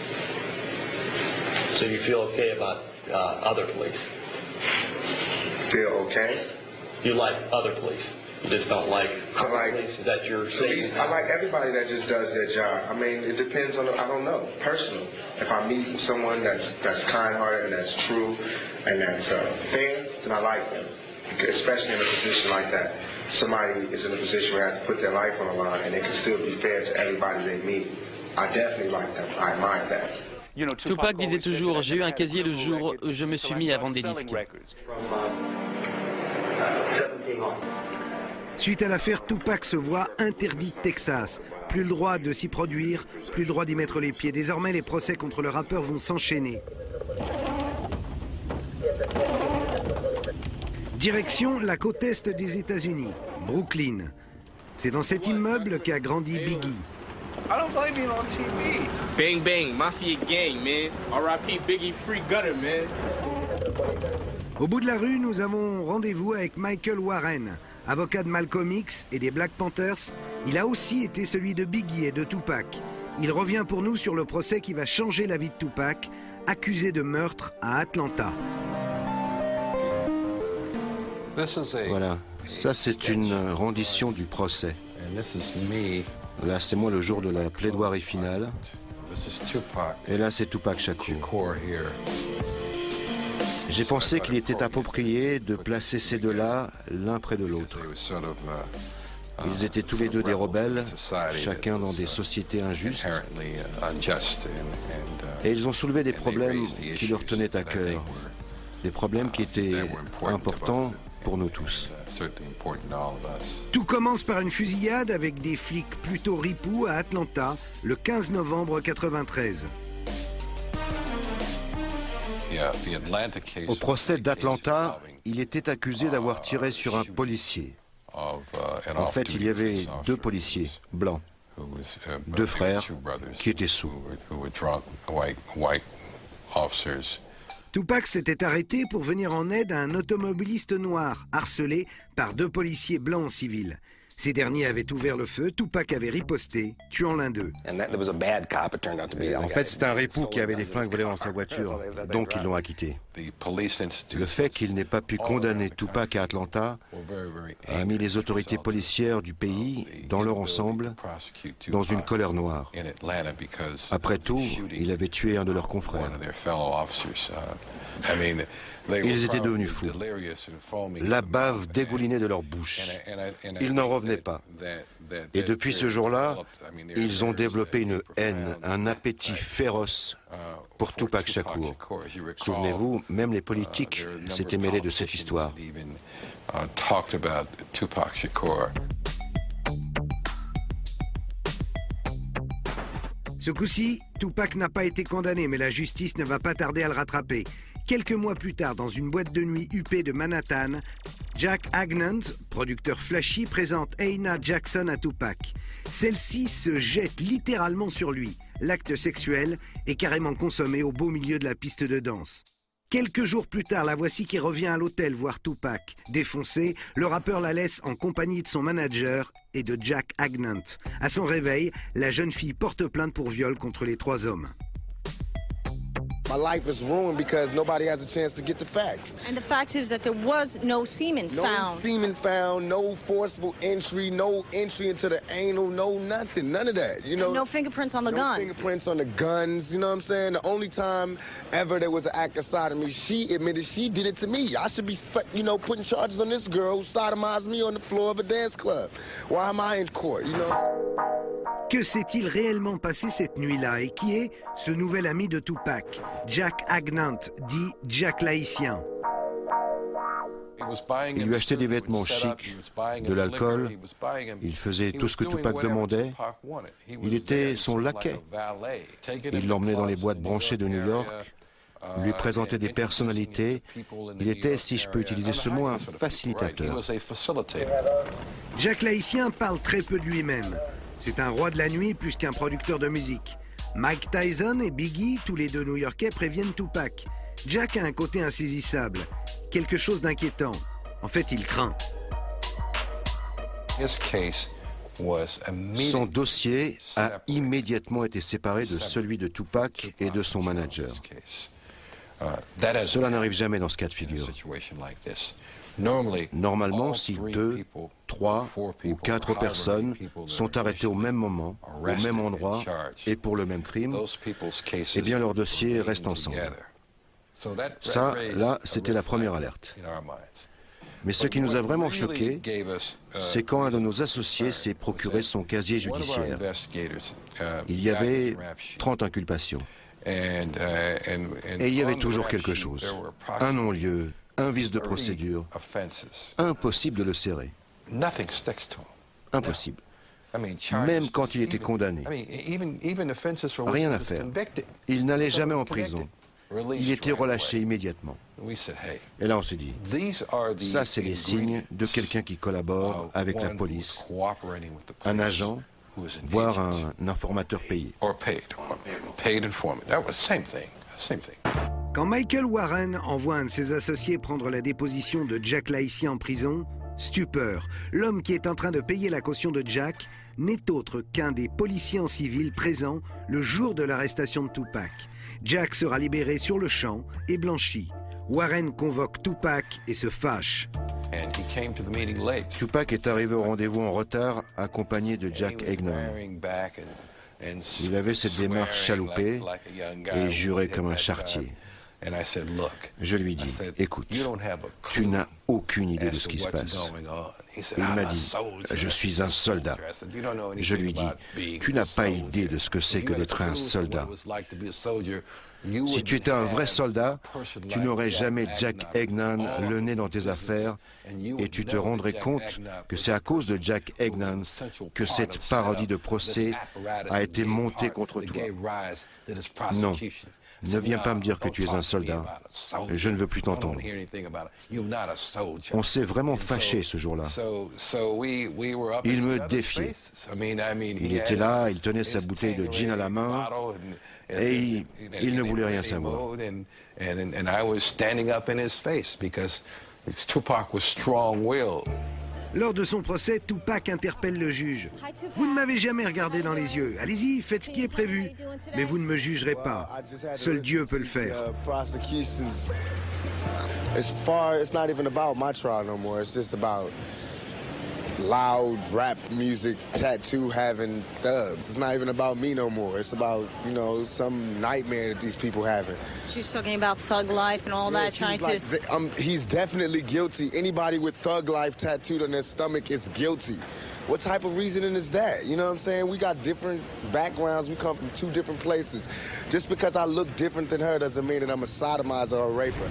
S14: So you feel okay about other police?
S10: Feel okay?
S14: You like other police? You just don't like police? Is that your statement?
S10: I like everybody that just does their job. I mean, it depends on, I don't know, personal. If I meet someone that's kind-hearted and that's true and that's fair, then I like them. Especially in a position like that. Somebody is in a position where they have to put their life on the line and they can still be fair to everybody they meet. I definitely like them. I admire that.
S2: Tupac disait toujours « J'ai eu un casier le jour où je me suis mis à vendre des disques ».
S1: Suite à l'affaire, Tupac se voit interdit de Texas. Plus le droit de s'y produire, plus le droit d'y mettre les pieds. Désormais, les procès contre le rappeur vont s'enchaîner. Direction la côte est des États-Unis, Brooklyn. C'est dans cet immeuble qu'a grandi Biggie.
S15: Bang bang, Mafia gang, man. R.I.P. Biggie, free gutter, man.
S1: Au bout de la rue, nous avons rendez-vous avec Michael Warren. Avocat de Malcolm X et des Black Panthers, il a aussi été celui de Biggie et de Tupac. Il revient pour nous sur le procès qui va changer la vie de Tupac, accusé de meurtre à Atlanta.
S3: Voilà, ça c'est une rendition du procès. Là c'est moi le jour de la plaidoirie finale. Et là c'est Tupac Shakur. J'ai pensé qu'il était approprié de placer ces deux-là l'un près de l'autre. Ils étaient tous les deux des rebelles, chacun dans des sociétés injustes. Et ils ont soulevé des problèmes qui leur tenaient à cœur. Des problèmes qui étaient importants pour nous tous.
S1: Tout commence par une fusillade avec des flics plutôt ripoux à Atlanta, le 15 novembre 1993.
S3: Au procès d'Atlanta, il était accusé d'avoir tiré sur un policier. En fait, il y avait deux policiers blancs, deux frères qui étaient sous.
S1: Tupac s'était arrêté pour venir en aide à un automobiliste noir, harcelé par deux policiers blancs en civil. Ces derniers avaient ouvert le feu, Tupac avait riposté, tuant l'un d'eux.
S3: En fait, c'est un ripou qui avait des flingues volées dans sa voiture, donc ils l'ont acquitté. Le fait qu'il n'ait pas pu condamner Tupac à Atlanta a mis les autorités policières du pays, dans leur ensemble, dans une colère noire. Après tout, il avait tué un de leurs confrères. Ils étaient devenus fous. La bave dégoulinait de leur bouche. Ils n'en revenaient pas. Et depuis ce jour-là, ils ont développé une haine, un appétit féroce pour Tupac Shakur. Souvenez-vous, même les politiques s'étaient mêlés de cette histoire.
S1: Ce coup-ci, Tupac n'a pas été condamné, mais la justice ne va pas tarder à le rattraper. Quelques mois plus tard, dans une boîte de nuit huppée de Manhattan, Jack Agnand, producteur flashy, présente Aina Jackson à Tupac. Celle-ci se jette littéralement sur lui. L'acte sexuel est carrément consommé au beau milieu de la piste de danse. Quelques jours plus tard, la voici qui revient à l'hôtel voir Tupac. Défoncé, le rappeur la laisse en compagnie de son manager et de Jack Agnand. À son réveil, la jeune fille porte plainte pour viol contre les trois hommes.
S10: My life is ruined because nobody has a chance to get the facts.
S16: And the fact is that there was no semen found.
S10: No semen found, no forcible entry, no entry into the anal, no nothing, none of that. You know,
S16: and no fingerprints on the gun.
S10: No fingerprints on the guns, you know what I'm saying? The only time ever there was an act of sodomy, she admitted she did it to me. I should be, you know, putting charges on this girl who sodomized me on the floor of a dance club. Why am I in court, you know?
S1: Que s'est-il réellement passé cette nuit-là et qui est ce nouvel ami de Tupac, Jack Agnant, dit Jack l'Haïtien?
S17: Il lui achetait des vêtements chics, de l'alcool, il faisait tout ce que Tupac demandait, il était son laquais. Il l'emmenait dans les boîtes branchées de New York, lui présentait des personnalités, il était, si je peux utiliser ce mot, un facilitateur.
S1: Jack l'Haïtien parle très peu de lui-même. C'est un roi de la nuit plus qu'un producteur de musique. Mike Tyson et Biggie, tous les deux new-yorkais, préviennent Tupac. Jack a un côté insaisissable, quelque chose d'inquiétant. En fait, il craint.
S17: Son dossier a immédiatement été séparé de celui de Tupac et de son manager. Cela n'arrive jamais dans ce cas de figure. Normalement, si 2, 3 ou 4 personnes sont arrêtées au même moment, au même endroit et pour le même crime, eh bien leur dossier reste ensemble. Ça, là, c'était la première alerte. Mais ce qui nous a vraiment choqués, c'est quand un de nos associés s'est procuré son casier judiciaire. Il y avait 30 inculpations. Et il y avait toujours quelque chose. Un non-lieu, un vice de procédure. Impossible de le serrer. Impossible. Même quand il était condamné. Rien à faire. Il n'allait jamais en prison. Il était relâché immédiatement. Et là, on s'est dit, ça, c'est les signes de quelqu'un qui collabore avec la police, un agent, voire un informateur payé.
S1: Quand Michael Warren envoie un de ses associés prendre la déposition de Jack l'Haïtien en prison, stupeur, l'homme qui est en train de payer la caution de Jack n'est autre qu'un des policiers en civil présents le jour de l'arrestation de Tupac. Jack sera libéré sur le champ et blanchi. Warren convoque Tupac et se fâche.
S17: Tupac est arrivé au rendez-vous en retard, accompagné de Jack Agnant. Il avait cette démarche chaloupée et jurait comme un charretier. Je lui dis, écoute, tu n'as aucune idée de ce qui se passe. Il m'a dit, je suis un soldat. Je lui dis, tu n'as pas idée de ce que c'est que d'être un soldat. Si tu étais un vrai soldat, tu n'aurais jamais Jack Agnant le nez dans tes affaires et tu te rendrais compte que c'est à cause de Jack Agnant que cette parodie de procès a été montée contre toi. Non. Ne viens pas me dire que tu es un soldat. Je ne veux plus t'entendre. On s'est vraiment fâché ce jour-là. Il me défiait. Il était là, il tenait sa bouteille de gin à la main et il ne voulait rien savoir.
S1: Lors de son procès, Tupac interpelle le juge. « Vous ne m'avez jamais regardé dans les yeux. Allez-y, faites ce qui est prévu. Mais vous ne me jugerez pas. Seul Dieu peut le faire. »
S10: It's not even about my trial no more. It's just about loud rap music, tattoo having thugs. It's not even about me no more. It's about, you know, some nightmare that these people having.
S16: She's talking about thug life and all that, trying
S10: like,
S16: to...
S10: he's definitely guilty. Anybody with thug life tattooed on their stomach is guilty. What type of reasoning is that? You know what I'm saying? We got different backgrounds. We come from two different places. Just because I look different than her doesn't mean that I'm a sodomizer or a raper.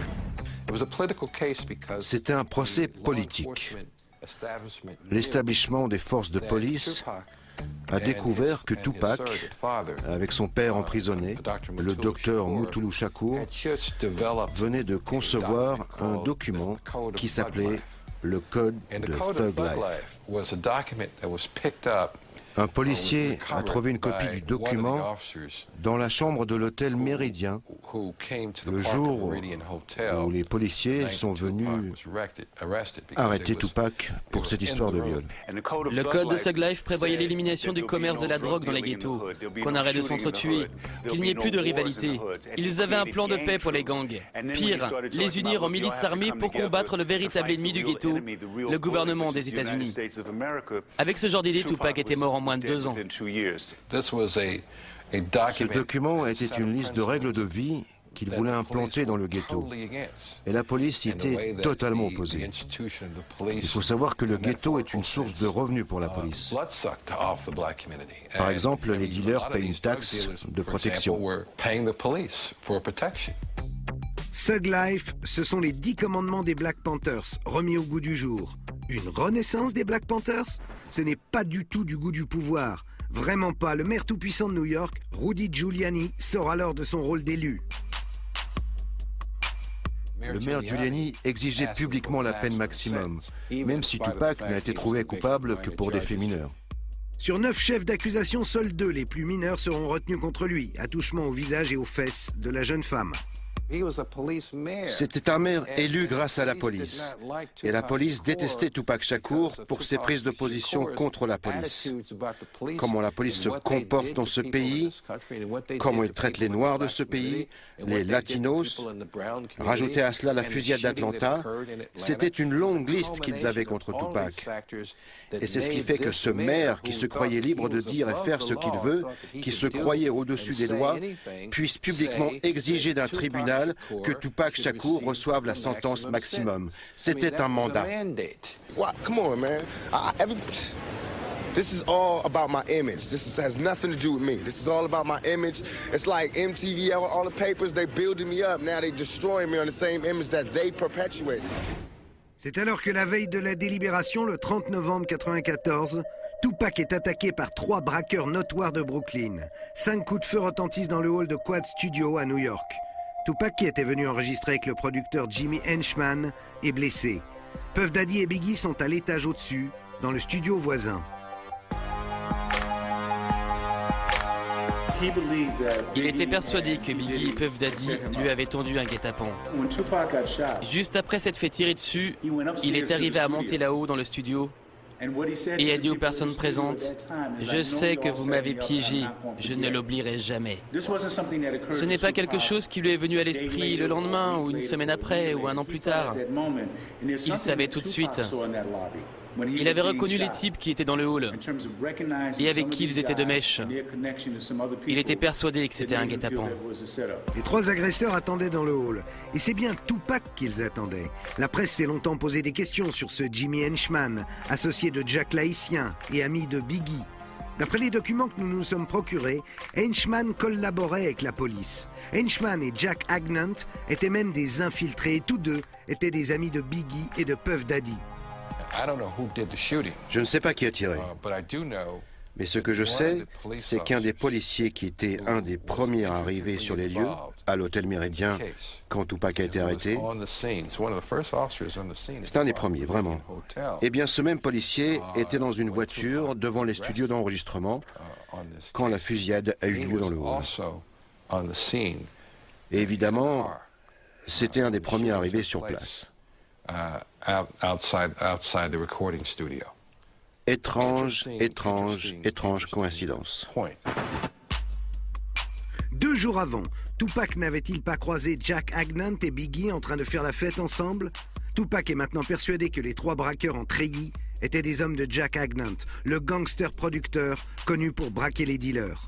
S17: C'était un procès politique. L'établissement des forces de police a découvert que Tupac, avec son père emprisonné, le docteur Mutulu Shakur, venait de concevoir un document qui s'appelait le Code de Thug Life. Un policier a trouvé une copie du document dans la chambre de l'hôtel Méridien le jour où les policiers sont venus arrêter Tupac pour cette histoire de viol.
S2: Le code de Thug Life prévoyait l'élimination du commerce de la drogue dans les ghettos, qu'on arrête de s'entretuer, qu'il n'y ait plus de rivalité. Ils avaient un plan de paix pour les gangs. Pire, les unir en milices armées pour combattre le véritable ennemi du ghetto, le gouvernement des États-Unis. Avec ce genre d'idée, Tupac était mort en moins de 2 ans.
S17: Ce document était une liste de règles de vie qu'il voulait implanter dans le ghetto. Et la police y était totalement opposée. Il faut savoir que le ghetto est une source de revenus pour la police. Par exemple, les dealers payent une taxe de protection.
S1: Thug Life, ce sont les 10 commandements des Black Panthers, remis au goût du jour. Une renaissance des Black Panthers? Ce n'est pas du tout du goût du pouvoir. Vraiment pas. Le maire tout-puissant de New York, Rudy Giuliani, sort alors de son rôle d'élu.
S17: Le maire Giuliani exigeait publiquement la peine maximum, même si Tupac n'a été trouvé coupable que pour des faits mineurs.
S1: Sur 9 chefs d'accusation, seuls 2, les plus mineurs, seront retenus contre lui, attouchement au visage et aux fesses de la jeune femme.
S17: C'était un maire élu grâce à la police. Et la police détestait Tupac Shakur pour ses prises de position contre la police. Comment la police se comporte dans ce pays, comment il traite les Noirs de ce pays, les Latinos. Rajoutez à cela la fusillade d'Atlanta. C'était une longue liste qu'ils avaient contre Tupac. Et c'est ce qui fait que ce maire, qui se croyait libre de dire et faire ce qu'il veut, qui se croyait au-dessus des lois, puisse publiquement exiger d'un tribunal que Tupac Shakur reçoive la sentence maximum. C'était un mandat.
S10: This is all about my image. This has nothing to do with me. This is all about my image. It's like MTV, all the papers, they building me up. Now they destroying me on the same image that they perpetuate.
S1: C'est alors que la veille de la délibération, le 30 novembre 1994, Tupac est attaqué par 3 braqueurs notoires de Brooklyn. 5 coups de feu retentissent dans le hall de Quad Studio à New York. Tupac, qui était venu enregistrer avec le producteur Jimmy Henchman, est blessé. Puff Daddy et Biggie sont à l'étage au-dessus, dans le studio voisin.
S2: Il était persuadé que Biggie et Puff Daddy lui avaient tendu un guet-apens. Juste après s'être fait tirer dessus, il est arrivé à monter là-haut dans le studio et a dit aux personnes présentes « Je sais que vous m'avez piégé, je ne l'oublierai jamais. » Ce n'est pas quelque chose qui lui est venu à l'esprit le lendemain ou une semaine après ou un an plus tard. Il savait tout de suite. Il avait reconnu les types qui étaient dans le hall et avec qui ils étaient de mèche. Il était persuadé que c'était un guet-apens.
S1: Les 3 agresseurs attendaient dans le hall. Et c'est bien Tupac qu'ils attendaient. La presse s'est longtemps posé des questions sur ce Jimmy Henchman, associé de Jack l'Haïtien et ami de Biggie. D'après les documents que nous nous sommes procurés, Henchman collaborait avec la police. Henchman et Jack Agnant étaient même des infiltrés et tous deux étaient des amis de Biggie et de Puff Daddy.
S17: Je ne sais pas qui a tiré. Mais ce que je sais, c'est qu'un des policiers qui était un des premiers arrivés sur les lieux, à l'hôtel Méridien, quand Tupac a été arrêté, c'est un des premiers, vraiment. Eh bien, ce même policier était dans une voiture devant les studios d'enregistrement quand la fusillade a eu lieu dans le hall. Et évidemment, c'était un des premiers arrivés sur place. Étrange, étrange, étrange coïncidence.
S1: 2 jours avant, Tupac n'avait-il pas croisé Jack Agnant et Biggie en train de faire la fête ensemble? Tupac est maintenant persuadé que les 3 braqueurs en treillis étaient des hommes de Jack Agnant, le gangster producteur connu pour braquer les dealers.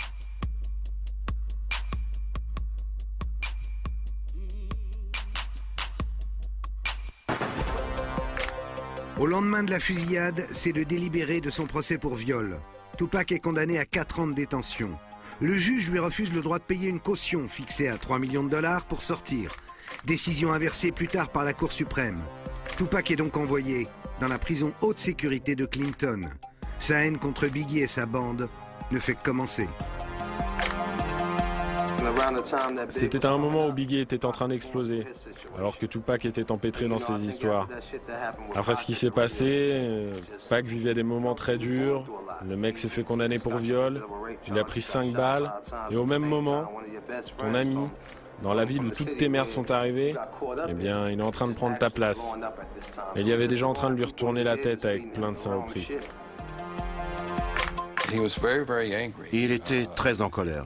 S1: Au lendemain de la fusillade, c'est le délibéré de son procès pour viol. Tupac est condamné à 4 ans de détention. Le juge lui refuse le droit de payer une caution fixée à 3 millions de dollars pour sortir. Décision inversée plus tard par la Cour suprême. Tupac est donc envoyé dans la prison haute sécurité de Clinton. Sa haine contre Biggie et sa bande ne fait que commencer.
S5: C'était à un moment où Biggie était en train d'exploser, alors que Tupac était empêtré dans ses histoires. Après ce qui s'est passé, Pac vivait des moments très durs, le mec s'est fait condamner pour viol, il a pris 5 balles, et au même moment, ton ami, dans la ville où toutes tes merdes sont arrivées, eh bien, il est en train de prendre ta place. Et il y avait des gens en train de lui retourner la tête avec plein de saloperies.
S17: Il était très en colère.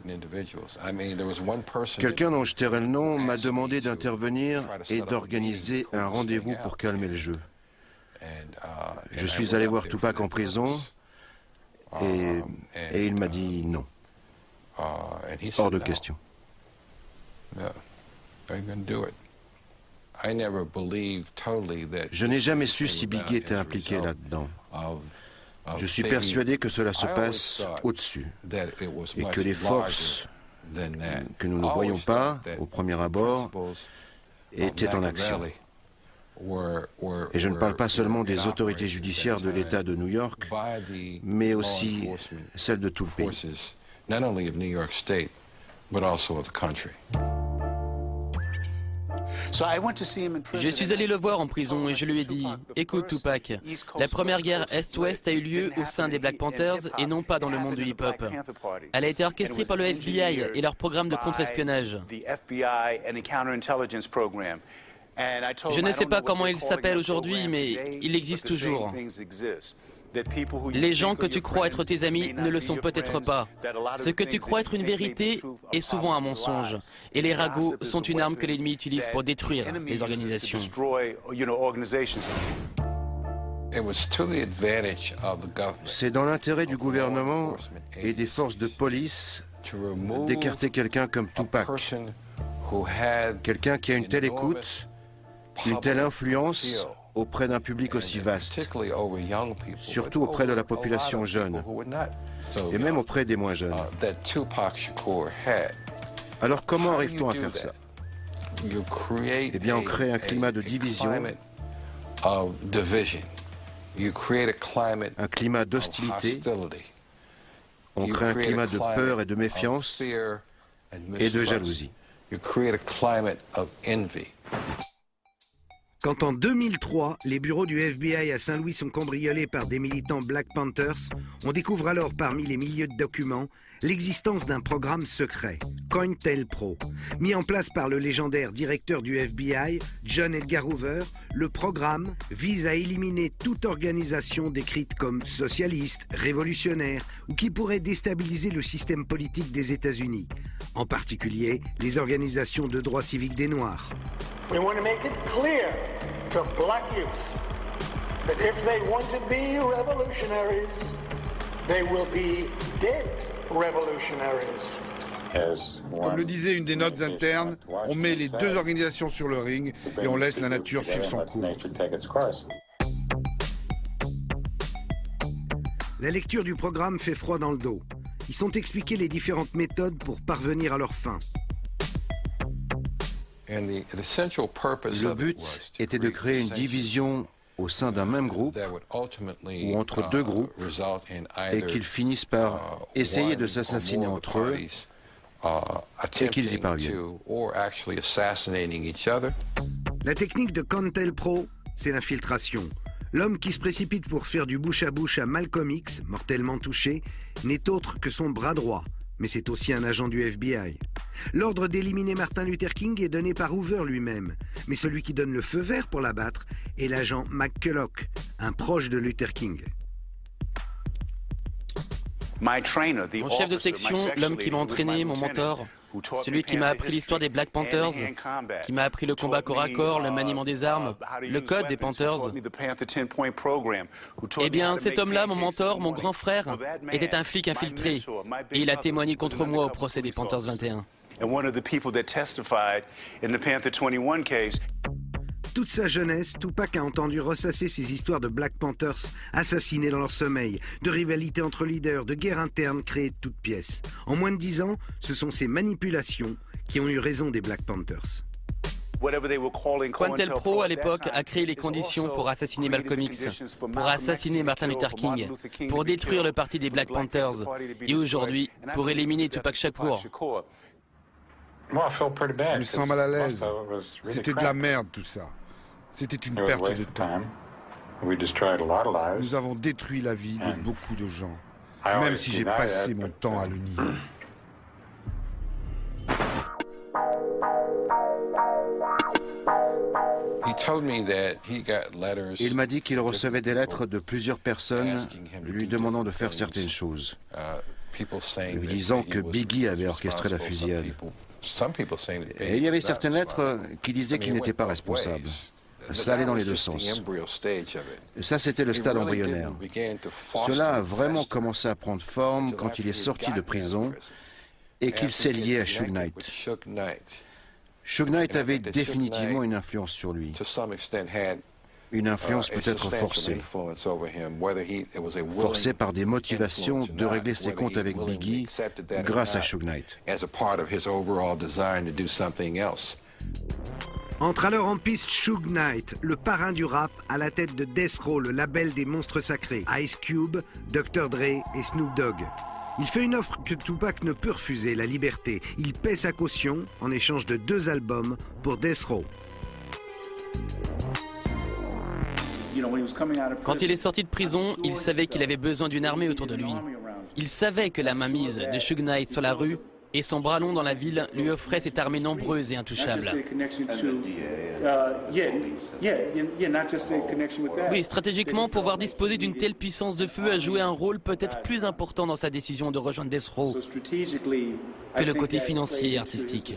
S17: Quelqu'un dont je tairai le nom m'a demandé d'intervenir et d'organiser un rendez-vous pour calmer le jeu. Je suis allé voir Tupac en prison et il m'a dit non. Hors de question. Je n'ai jamais su si Biggie était impliqué là-dedans. Je suis persuadé que cela se passe au-dessus et que les forces que nous ne voyons pas au premier abord étaient en action. Et je ne parle pas seulement des autorités judiciaires de l'État de New York, mais aussi celles de tout le pays.
S2: Je suis allé le voir en prison et je lui ai dit « Écoute Tupac, la première guerre Est-Ouest a eu lieu au sein des Black Panthers et non pas dans le monde du hip-hop. Elle a été orchestrée par le FBI et leur programme de contre-espionnage. Je ne sais pas comment il s'appelle aujourd'hui, mais il existe toujours. Les gens que tu crois être tes amis ne le sont peut-être pas. Ce que tu crois être une vérité est souvent un mensonge. Et les ragots sont une arme que l'ennemi utilise pour détruire les organisations.
S17: C'est dans l'intérêt du gouvernement et des forces de police d'écarter quelqu'un comme Tupac. Quelqu'un qui a une telle écoute, une telle influence auprès d'un public aussi vaste, surtout auprès de la population jeune, et même auprès des moins jeunes. Alors comment arrive-t-on à faire ça? Eh bien, on crée un climat de division, un climat d'hostilité, on crée un climat de peur et de méfiance et de jalousie.
S18: Quand en 2003, les bureaux du FBI à Saint-Louis sont cambriolés par des militants Black Panthers, on découvre alors parmi les milliers de documents l'existence d'un programme secret, COINTELPRO. Mis en place par le légendaire directeur du FBI, John Edgar Hoover, le programme vise à éliminer toute organisation décrite comme socialiste, révolutionnaire ou qui pourrait déstabiliser le système politique des États-Unis, en particulier les organisations de droits civiques des Noirs.
S19: We want to make it clear to black youth that if they want to be revolutionaries, they will be dead revolutionaries.
S6: Comme le disait une des notes internes, on met les deux organisations sur le ring et on laisse la nature suivre son cours.
S18: La lecture du programme fait froid dans le dos. Ils sont expliqués les différentes méthodes pour parvenir à leur fin.
S17: Le but était de créer une division au sein d'un même groupe ou entre deux groupes et qu'ils finissent par essayer de s'assassiner entre eux et qu'ils y parviennent.
S18: La technique de COINTELPRO, c'est l'infiltration. L'homme qui se précipite pour faire du bouche à Malcolm X, mortellement touché, n'est autre que son bras droit. Mais c'est aussi un agent du FBI. L'ordre d'éliminer Martin Luther King est donné par Hoover lui-même. Mais celui qui donne le feu vert pour l'abattre est l'agent McCulloch, un proche de Luther King.
S2: Mon chef de section, l'homme qui m'a entraîné, mon mentor, celui qui m'a appris l'histoire des Black Panthers, qui m'a appris le combat corps à corps, le maniement des armes, le code des Panthers. Eh bien, cet homme-là, mon mentor, mon grand frère, était un flic infiltré. Et il a témoigné contre moi au procès des Panthers 21.
S18: Toute sa jeunesse, Tupac a entendu ressasser ces histoires de Black Panthers assassinés dans leur sommeil, de rivalités entre leaders, de guerres internes créées de toutes pièces. En moins de 10 ans, ce sont ces manipulations qui ont eu raison des Black Panthers.
S2: COINTELPRO, à l'époque, a créé les conditions pour assassiner Malcolm X, pour assassiner Martin Luther King, pour détruire le parti des Black Panthers et aujourd'hui, pour éliminer Tupac Shakur.
S6: Je me sens mal à l'aise. C'était de la merde tout ça. C'était une perte de temps. Nous avons détruit la vie de beaucoup de gens, même si j'ai passé mon temps à le nier.
S17: Il m'a dit qu'il recevait des lettres de plusieurs personnes lui demandant de faire certaines choses, lui disant que Biggie avait orchestré la fusillade. Et il y avait certaines lettres qui disaient qu'il n'était pas responsable. Ça allait dans les deux sens. Ça, c'était le stade embryonnaire. Cela a vraiment commencé à prendre forme quand il est sorti de prison et qu'il s'est lié à Suge Knight. Suge Knight avait définitivement une influence sur lui. Une influence peut-être forcée. Forcée par des motivations de régler ses comptes avec Biggie grâce à Suge Knight.
S18: Entre alors en piste Suge Knight, le parrain du rap à la tête de Death Row, le label des monstres sacrés, Ice Cube, Dr. Dre et Snoop Dogg. Il fait une offre que Tupac ne peut refuser, la liberté. Il paie sa caution en échange de 2 albums pour Death Row.
S2: Quand il est sorti de prison, il savait qu'il avait besoin d'une armée autour de lui. Il savait que la mainmise de Suge Knight sur la rue et son bras long dans la ville lui offrait cette armée nombreuse et intouchable. Oui, stratégiquement, pouvoir disposer d'une telle puissance de feu a joué un rôle peut-être plus important dans sa décision de rejoindre Death Row que le côté financier et artistique.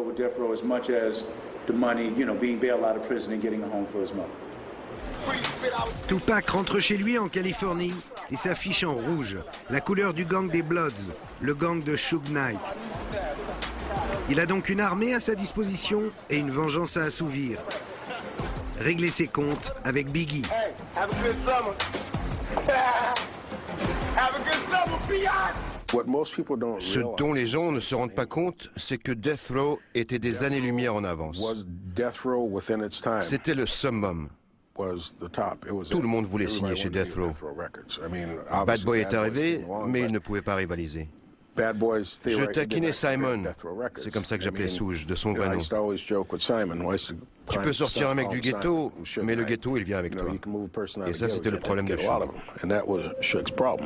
S18: Tupac rentre chez lui en Californie et s'affiche en rouge, la couleur du gang des Bloods, le gang de Suge Knight. Il a donc une armée à sa disposition et une vengeance à assouvir. Régler ses comptes avec Biggie.
S17: Ce dont les gens ne se rendent pas compte, c'est que Death Row était des années-lumière en avance. C'était le summum. Tout le monde voulait signer chez Death Row. Bad Boy est arrivé, mais il ne pouvait pas rivaliser. Je taquinais Simon, c'est comme ça que j'appelais Suge, de son vrai nom. Tu peux sortir un mec du ghetto, mais le ghetto, il vient avec toi. Et ça, c'était le problème de Suge.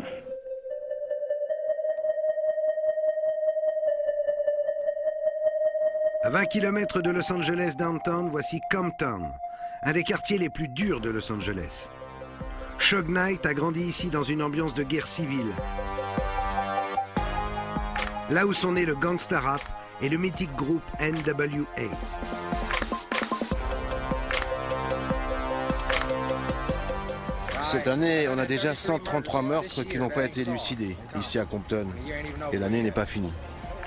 S18: À 20 km de Los Angeles downtown, voici Compton, un des quartiers les plus durs de Los Angeles. Suge Knight a grandi ici dans une ambiance de guerre civile. Là où sont nés le gangsta rap et le mythique groupe NWA.
S17: Cette année, on a déjà 133 meurtres qui n'ont pas été élucidés, ici à Compton. Et l'année n'est pas finie.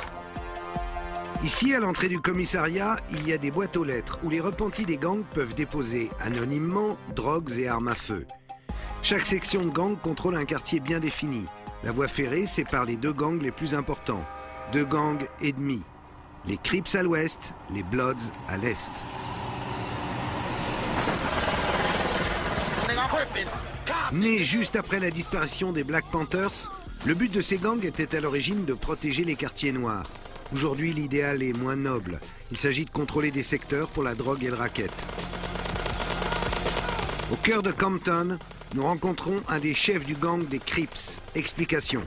S18: Ici, à l'entrée du commissariat, il y a des boîtes aux lettres où les repentis des gangs peuvent déposer anonymement drogues et armes à feu. Chaque section de gang contrôle un quartier bien défini. La voie ferrée sépare les 2 gangs les plus importants. 2 gangs ennemis. Les Crips à l'ouest, les Bloods à l'est. Né juste après la disparition des Black Panthers, le but de ces gangs était à l'origine de protéger les quartiers noirs. Aujourd'hui, l'idéal est moins noble. Il s'agit de contrôler des secteurs pour la drogue et le racket. Au cœur de Compton, nous rencontrons un des chefs du gang des Crips. Explication.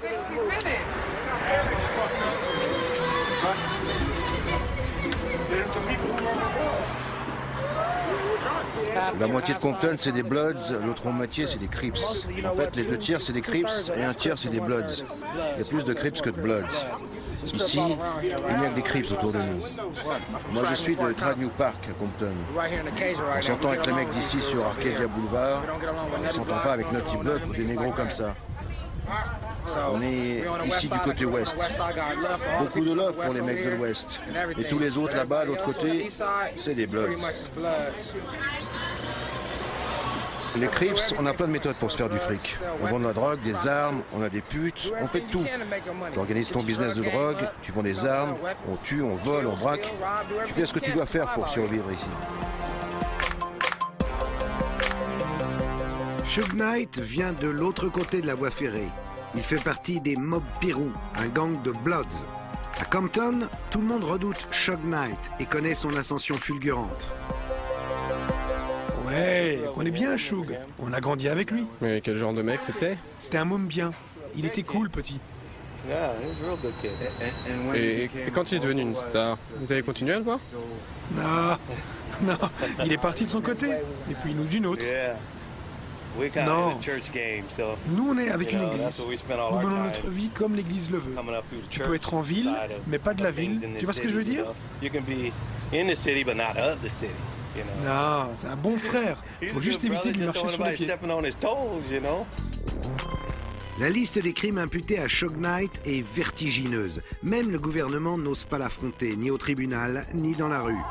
S17: La moitié de Compton, c'est des Bloods, l'autre moitié, c'est des Crips. En fait, les 2 tiers, c'est des Crips et 1 tiers, c'est des Bloods. Il y a plus de Crips que de Bloods. Ici, il n'y a que des Crips autour de nous. Moi, je suis de Tradnew Park, à Compton. On s'entend avec les mecs d'ici sur Arcadia Boulevard. On ne s'entend pas avec Naughty Blood ou des négros comme ça. On est ici du côté ouest. Beaucoup de love pour les mecs de l'ouest. Et tous les autres là-bas, de l'autre côté, c'est des Bloods. Les Crips, on a plein de méthodes pour se faire du fric. On vend de la drogue, des armes, on a des putes, on fait tout. Tu organises ton business de drogue, tu vends des armes, on tue, on vole, on braque. Tu fais ce que tu dois faire pour survivre ici.
S18: Suge Knight vient de l'autre côté de la voie ferrée. Il fait partie des Mob Piru, un gang de Bloods. À Compton, tout le monde redoute Suge Knight et connaît son ascension fulgurante.
S20: Ouais, on connaît bien Suge. On a grandi avec lui.
S7: Mais quel genre de mec c'était?
S20: C'était un môme bien. Il était cool, petit.
S7: Et quand il est devenu une star, vous avez continué à le voir?
S20: Non, il est parti de son côté, et puis nous d'une autre. Non, nous on est avec une église. Nous menons notre vie comme l'église le veut. Tu peux être en ville, mais pas de la ville. Tu vois ce que je veux dire? Non, c'est un bon frère. Il faut juste éviter de lui marcher sur les pieds.
S18: La liste des crimes imputés à Suge Knight est vertigineuse. Même le gouvernement n'ose pas l'affronter, ni au tribunal, ni dans la rue.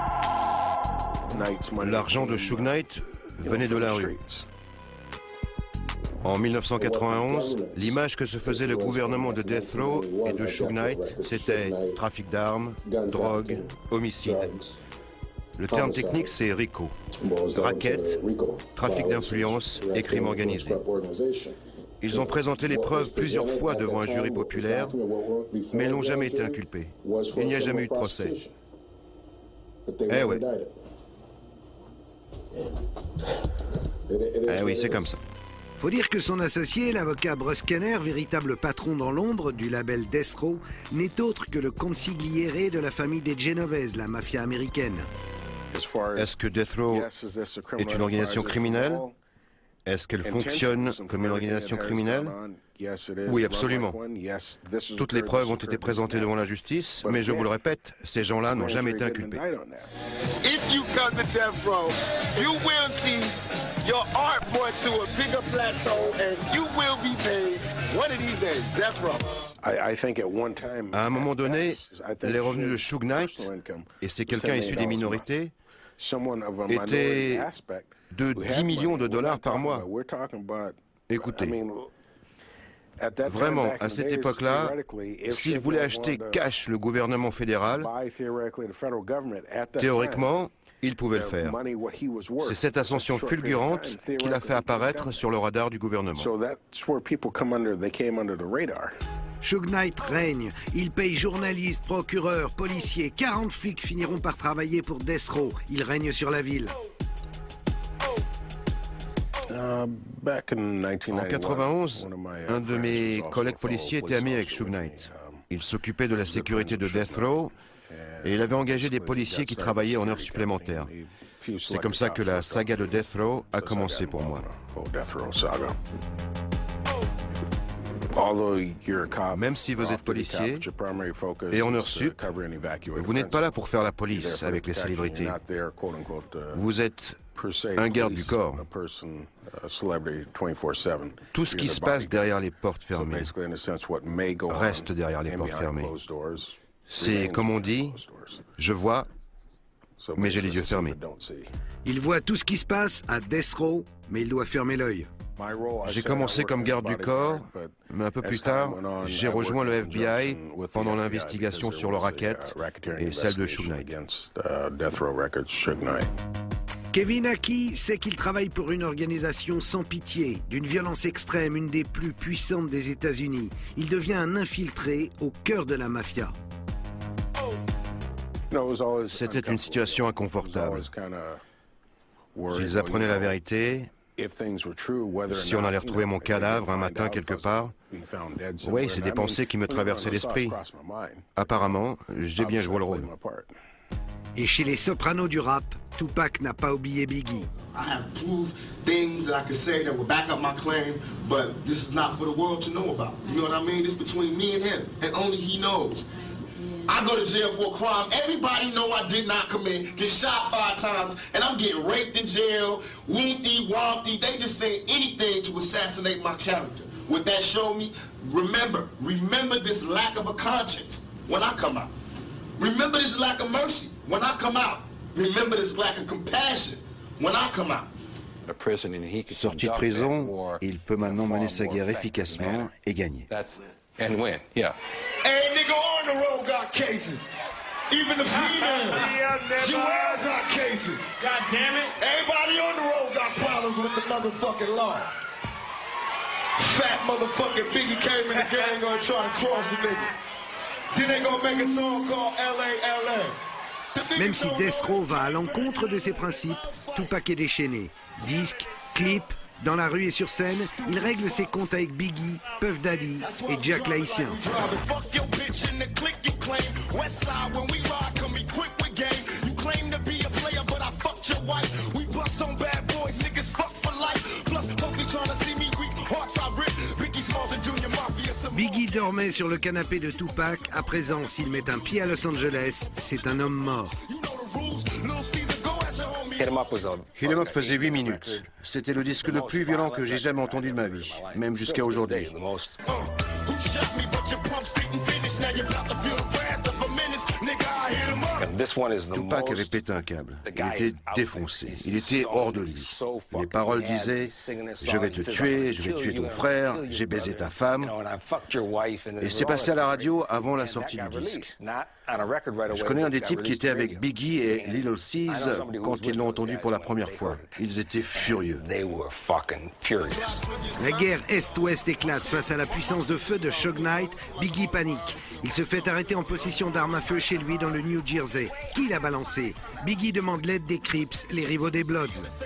S17: L'argent de Suge Knight venait de la rue. En 1991, l'image que se faisait le gouvernement de Death Row et de Suge Knight, c'était trafic d'armes, drogue, homicide. Le terme technique, c'est RICO, racket, trafic d'influence et crime organisé. Ils ont présenté les preuves plusieurs fois devant un jury populaire, mais ils n'ont jamais été inculpés. Il n'y a jamais eu de procès. Eh ouais. Eh oui, c'est comme ça.
S18: Faut dire que son associé, l'avocat Bruce Kenner, véritable patron dans l'ombre du label Death Row, n'est autre que le consigliere de la famille des Genovese, la mafia américaine.
S17: Est-ce que Death Row est une organisation criminelle? Est-ce qu'elle fonctionne comme une organisation criminelle? Oui, absolument. Toutes les preuves ont été présentées devant la justice, mais je vous le répète, ces gens-là n'ont jamais été inculpés. À un moment donné, les revenus de Suge Knight, et c'est quelqu'un issu des minorités, étaient de 10 millions de dollars par mois. Écoutez, vraiment, à cette époque-là, s'il voulait acheter cash le gouvernement fédéral, théoriquement, il pouvait le faire. C'est cette ascension fulgurante qui l'a fait apparaître sur le radar du gouvernement.
S18: Suge Knight règne. Il paye journalistes, procureurs, policiers. 40 flics finiront par travailler pour Death Row. Il règne sur la ville.
S17: En 91, un de mes collègues policiers était ami avec Suge Knight. Il s'occupait de la sécurité de Death Row et il avait engagé des policiers qui travaillaient en heures supplémentaires. C'est comme ça que la saga de Death Row a commencé pour moi. Même si vous êtes policier et en heure sup, vous n'êtes pas là pour faire la police avec les célébrités. Vous êtes un garde du corps. Tout ce qui se passe derrière les portes fermées reste derrière les portes fermées. C'est comme on dit, je vois, mais j'ai les yeux fermés.
S18: Il voit tout ce qui se passe à Death Row, mais il doit fermer l'œil.
S17: J'ai commencé comme garde du corps, mais un peu plus tard, j'ai rejoint le FBI pendant l'investigation sur le racket et celle de Suge Knight.
S18: Kevin Aki sait qu'il travaille pour une organisation sans pitié, d'une violence extrême, une des plus puissantes des États-Unis. Il devient un infiltré au cœur de la mafia.
S17: C'était une situation inconfortable. S'ils apprenaient la vérité, si on allait retrouver mon cadavre un matin quelque part, oui, c'est des pensées qui me traversaient l'esprit. Apparemment, j'ai bien joué le rôle.
S18: Et chez les sopranos du rap, Tupac n'a pas oublié Biggie.
S21: I have proved things that I could say that will back up my claim, but this is not for the world to know about. You know what I mean? It's between me and him, and only he knows. I go to jail for a crime everybody know I did not commit, get shot 5 times, and I'm getting raped in jail, wompty, wompty. They just say anything to assassinate my character. What that showed me, remember this lack of a conscience when I come out. Remember this lack of mercy when I come out. Remember this lack of compassion when I come out.
S17: Sorti de prison, il peut maintenant mener sa guerre efficacement et gagner.
S21: And win, yeah. Every nigga on the road got cases. Even the female. Joel got cases. God damn it. Everybody on the road got problems with the motherfucking law. Fat motherfucking Biggie came in the gang gonna try to cross a nigga.
S18: Même si Death Row va à l'encontre de ses principes, Tupac est déchaîné. Disques, clips, dans la rue et sur scène, il règle ses comptes avec Biggie, Puff Daddy et Jack l'Haïtien. Biggie dormait sur le canapé de Tupac. À présent, s'il met un pied à Los Angeles, c'est un homme mort.
S17: Hit 'em Up faisait 8 minutes. C'était le disque le plus violent que j'ai jamais entendu de ma vie, même jusqu'à aujourd'hui. Tupac avait pété un câble. Il était défoncé. Il était hors de lui. Les paroles disaient « Je vais te tuer, je vais tuer ton frère, j'ai baisé ta femme ». Et c'est passé à la radio avant la sortie du disque. Je connais un des types qui était avec Biggie et Lil Cease quand ils l'ont entendu pour la première fois. Ils étaient furieux.
S18: La guerre Est-Ouest éclate face à la puissance de feu de Suge Knight. Biggie panique. Il se fait arrêter en possession d'armes à feu chez lui dans le New Jersey. Qui l'a balancé? Biggie demande l'aide des Crips, les rivaux des Bloods.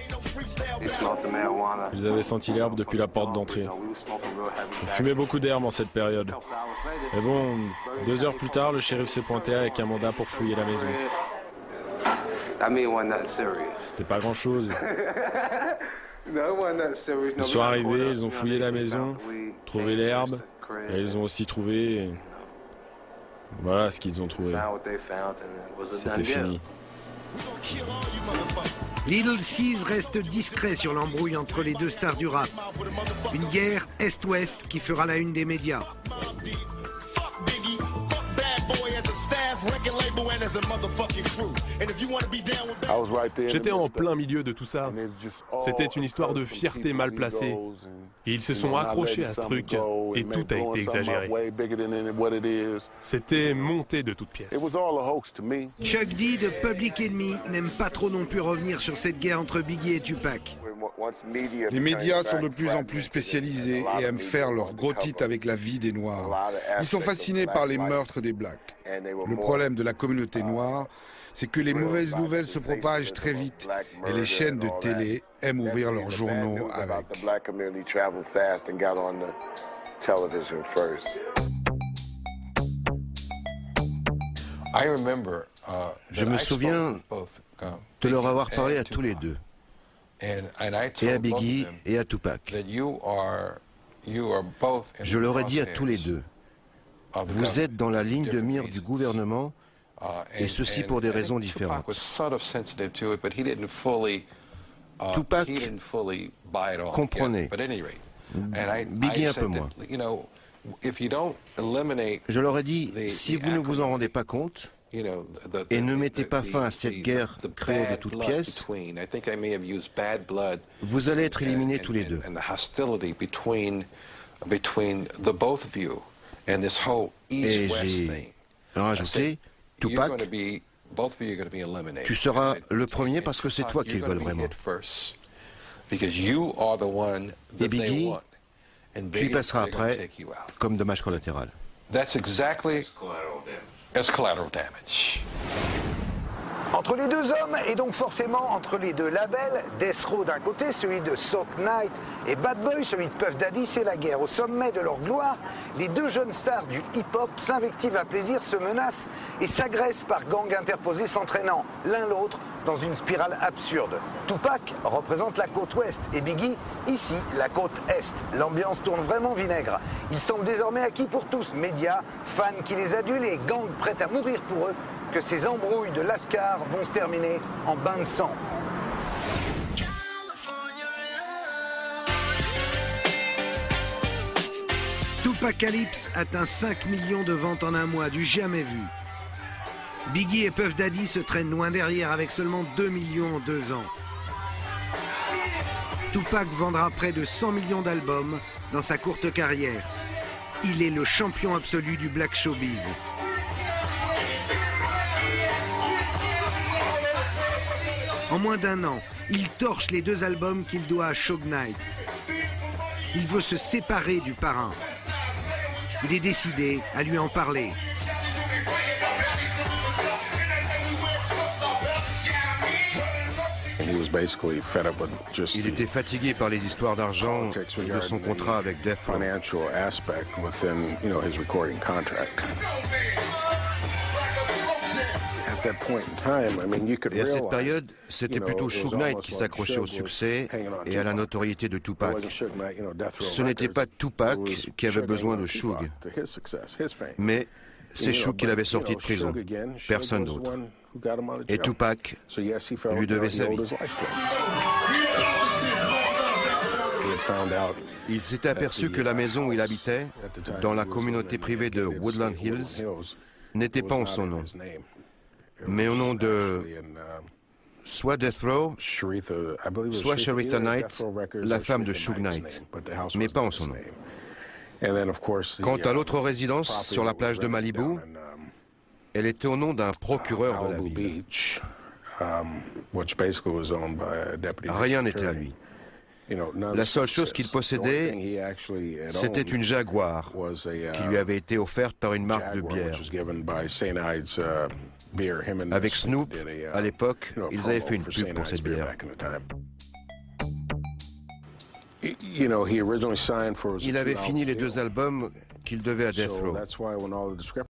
S8: Ils avaient senti l'herbe depuis la porte d'entrée. On fumait beaucoup d'herbe en cette période. Mais bon, 2 heures plus tard, le shérif s'est pointé avec un mandat pour fouiller la maison. C'était pas grand-chose. Ils sont arrivés, ils ont fouillé la maison, trouvé l'herbe, et ils ont aussi trouvé... Voilà ce qu'ils ont trouvé. C'était fini.
S18: Lil Cease reste discret sur l'embrouille entre les deux stars du rap. Une guerre Est-Ouest qui fera la une des médias.
S5: J'étais en plein milieu de tout ça. C'était une histoire de fierté mal placée. Et ils se sont accrochés à ce truc et tout a été exagéré. C'était monté de toutes pièces.
S18: Chuck D de Public Enemy n'aime pas trop non plus revenir sur cette guerre entre Biggie et Tupac.
S6: Les médias sont de plus en plus spécialisés et aiment faire leurs gros titres avec la vie des Noirs. Ils sont fascinés par les meurtres des Blacks. Le problème de la communauté noire, c'est que les mauvaises nouvelles se propagent très vite et les chaînes de télé aiment ouvrir leurs journaux avec.
S17: Je me souviens de leur avoir parlé à tous les deux, et à Biggie et à Tupac. Je leur ai dit à tous les deux, vous êtes dans la ligne de mire du gouvernement, et ceci pour des raisons différentes. Tupac comprenait, Biggie un peu moins. Je leur ai dit, si vous ne vous en rendez pas compte, et ne mettez pas fin à cette guerre créée de toutes pièces, vous allez être éliminés tous les deux. Et j'ai rajouté, Tupac, tu seras le premier parce que c'est toi qu'ils veulent vraiment. Et Biggie, tu y passeras après comme dommage collatéral.
S1: Entre les deux hommes et donc forcément entre les deux labels, Death Row d'un côté, celui de Suge Knight, et Bad Boy, celui de Puff Daddy, c'est la guerre. Au sommet de leur gloire, les deux jeunes stars du hip-hop s'invectivent à plaisir, se menacent et s'agressent par gangs interposés, s'entraînant l'un l'autre dans une spirale absurde. Tupac représente la côte ouest et Biggie, ici, la côte est. L'ambiance tourne vraiment vinaigre. Ils semblent désormais acquis pour tous, médias, fans qui les adulent et gangs prêts à mourir pour eux, que ces embrouilles de Lascar vont se terminer en bain de sang.
S18: Tupacalypse atteint 5 millions de ventes en un mois, du jamais vu. Biggie et Puff Daddy se traînent loin derrière avec seulement 2 millions en 2 ans. Tupac vendra près de 100 millions d'albums dans sa courte carrière. Il est le champion absolu du black showbiz. En moins d'un an, il torche les 2 albums qu'il doit à Suge Knight. Il veut se séparer du parrain. Il est décidé à lui en parler.
S17: Il était fatigué par les histoires d'argent et de son contrat avec Death Row. Et à cette période, c'était plutôt Suge Knight qui s'accrochait au succès et à la notoriété de Tupac. Ce n'était pas Tupac qui avait besoin de Suge, mais c'est Suge qui l'avait sorti de prison, personne d'autre. Et Tupac lui devait sa vie. Il s'était aperçu que la maison où il habitait, dans la communauté privée de Woodland Hills, n'était pas en son nom, mais au nom de soit Death Row, soit Sharitha Knight, la femme de Suge Knight, mais pas en son nom. Quant à l'autre résidence sur la plage de Malibu, elle était au nom d'un procureur de la ville. Rien n'était à lui. La seule chose qu'il possédait, c'était une Jaguar qui lui avait été offerte par une marque de bière. Avec Snoop, à l'époque, ils avaient fait une pub pour cette bière. Il avait fini les 2 albums qu'il devait à Death Row.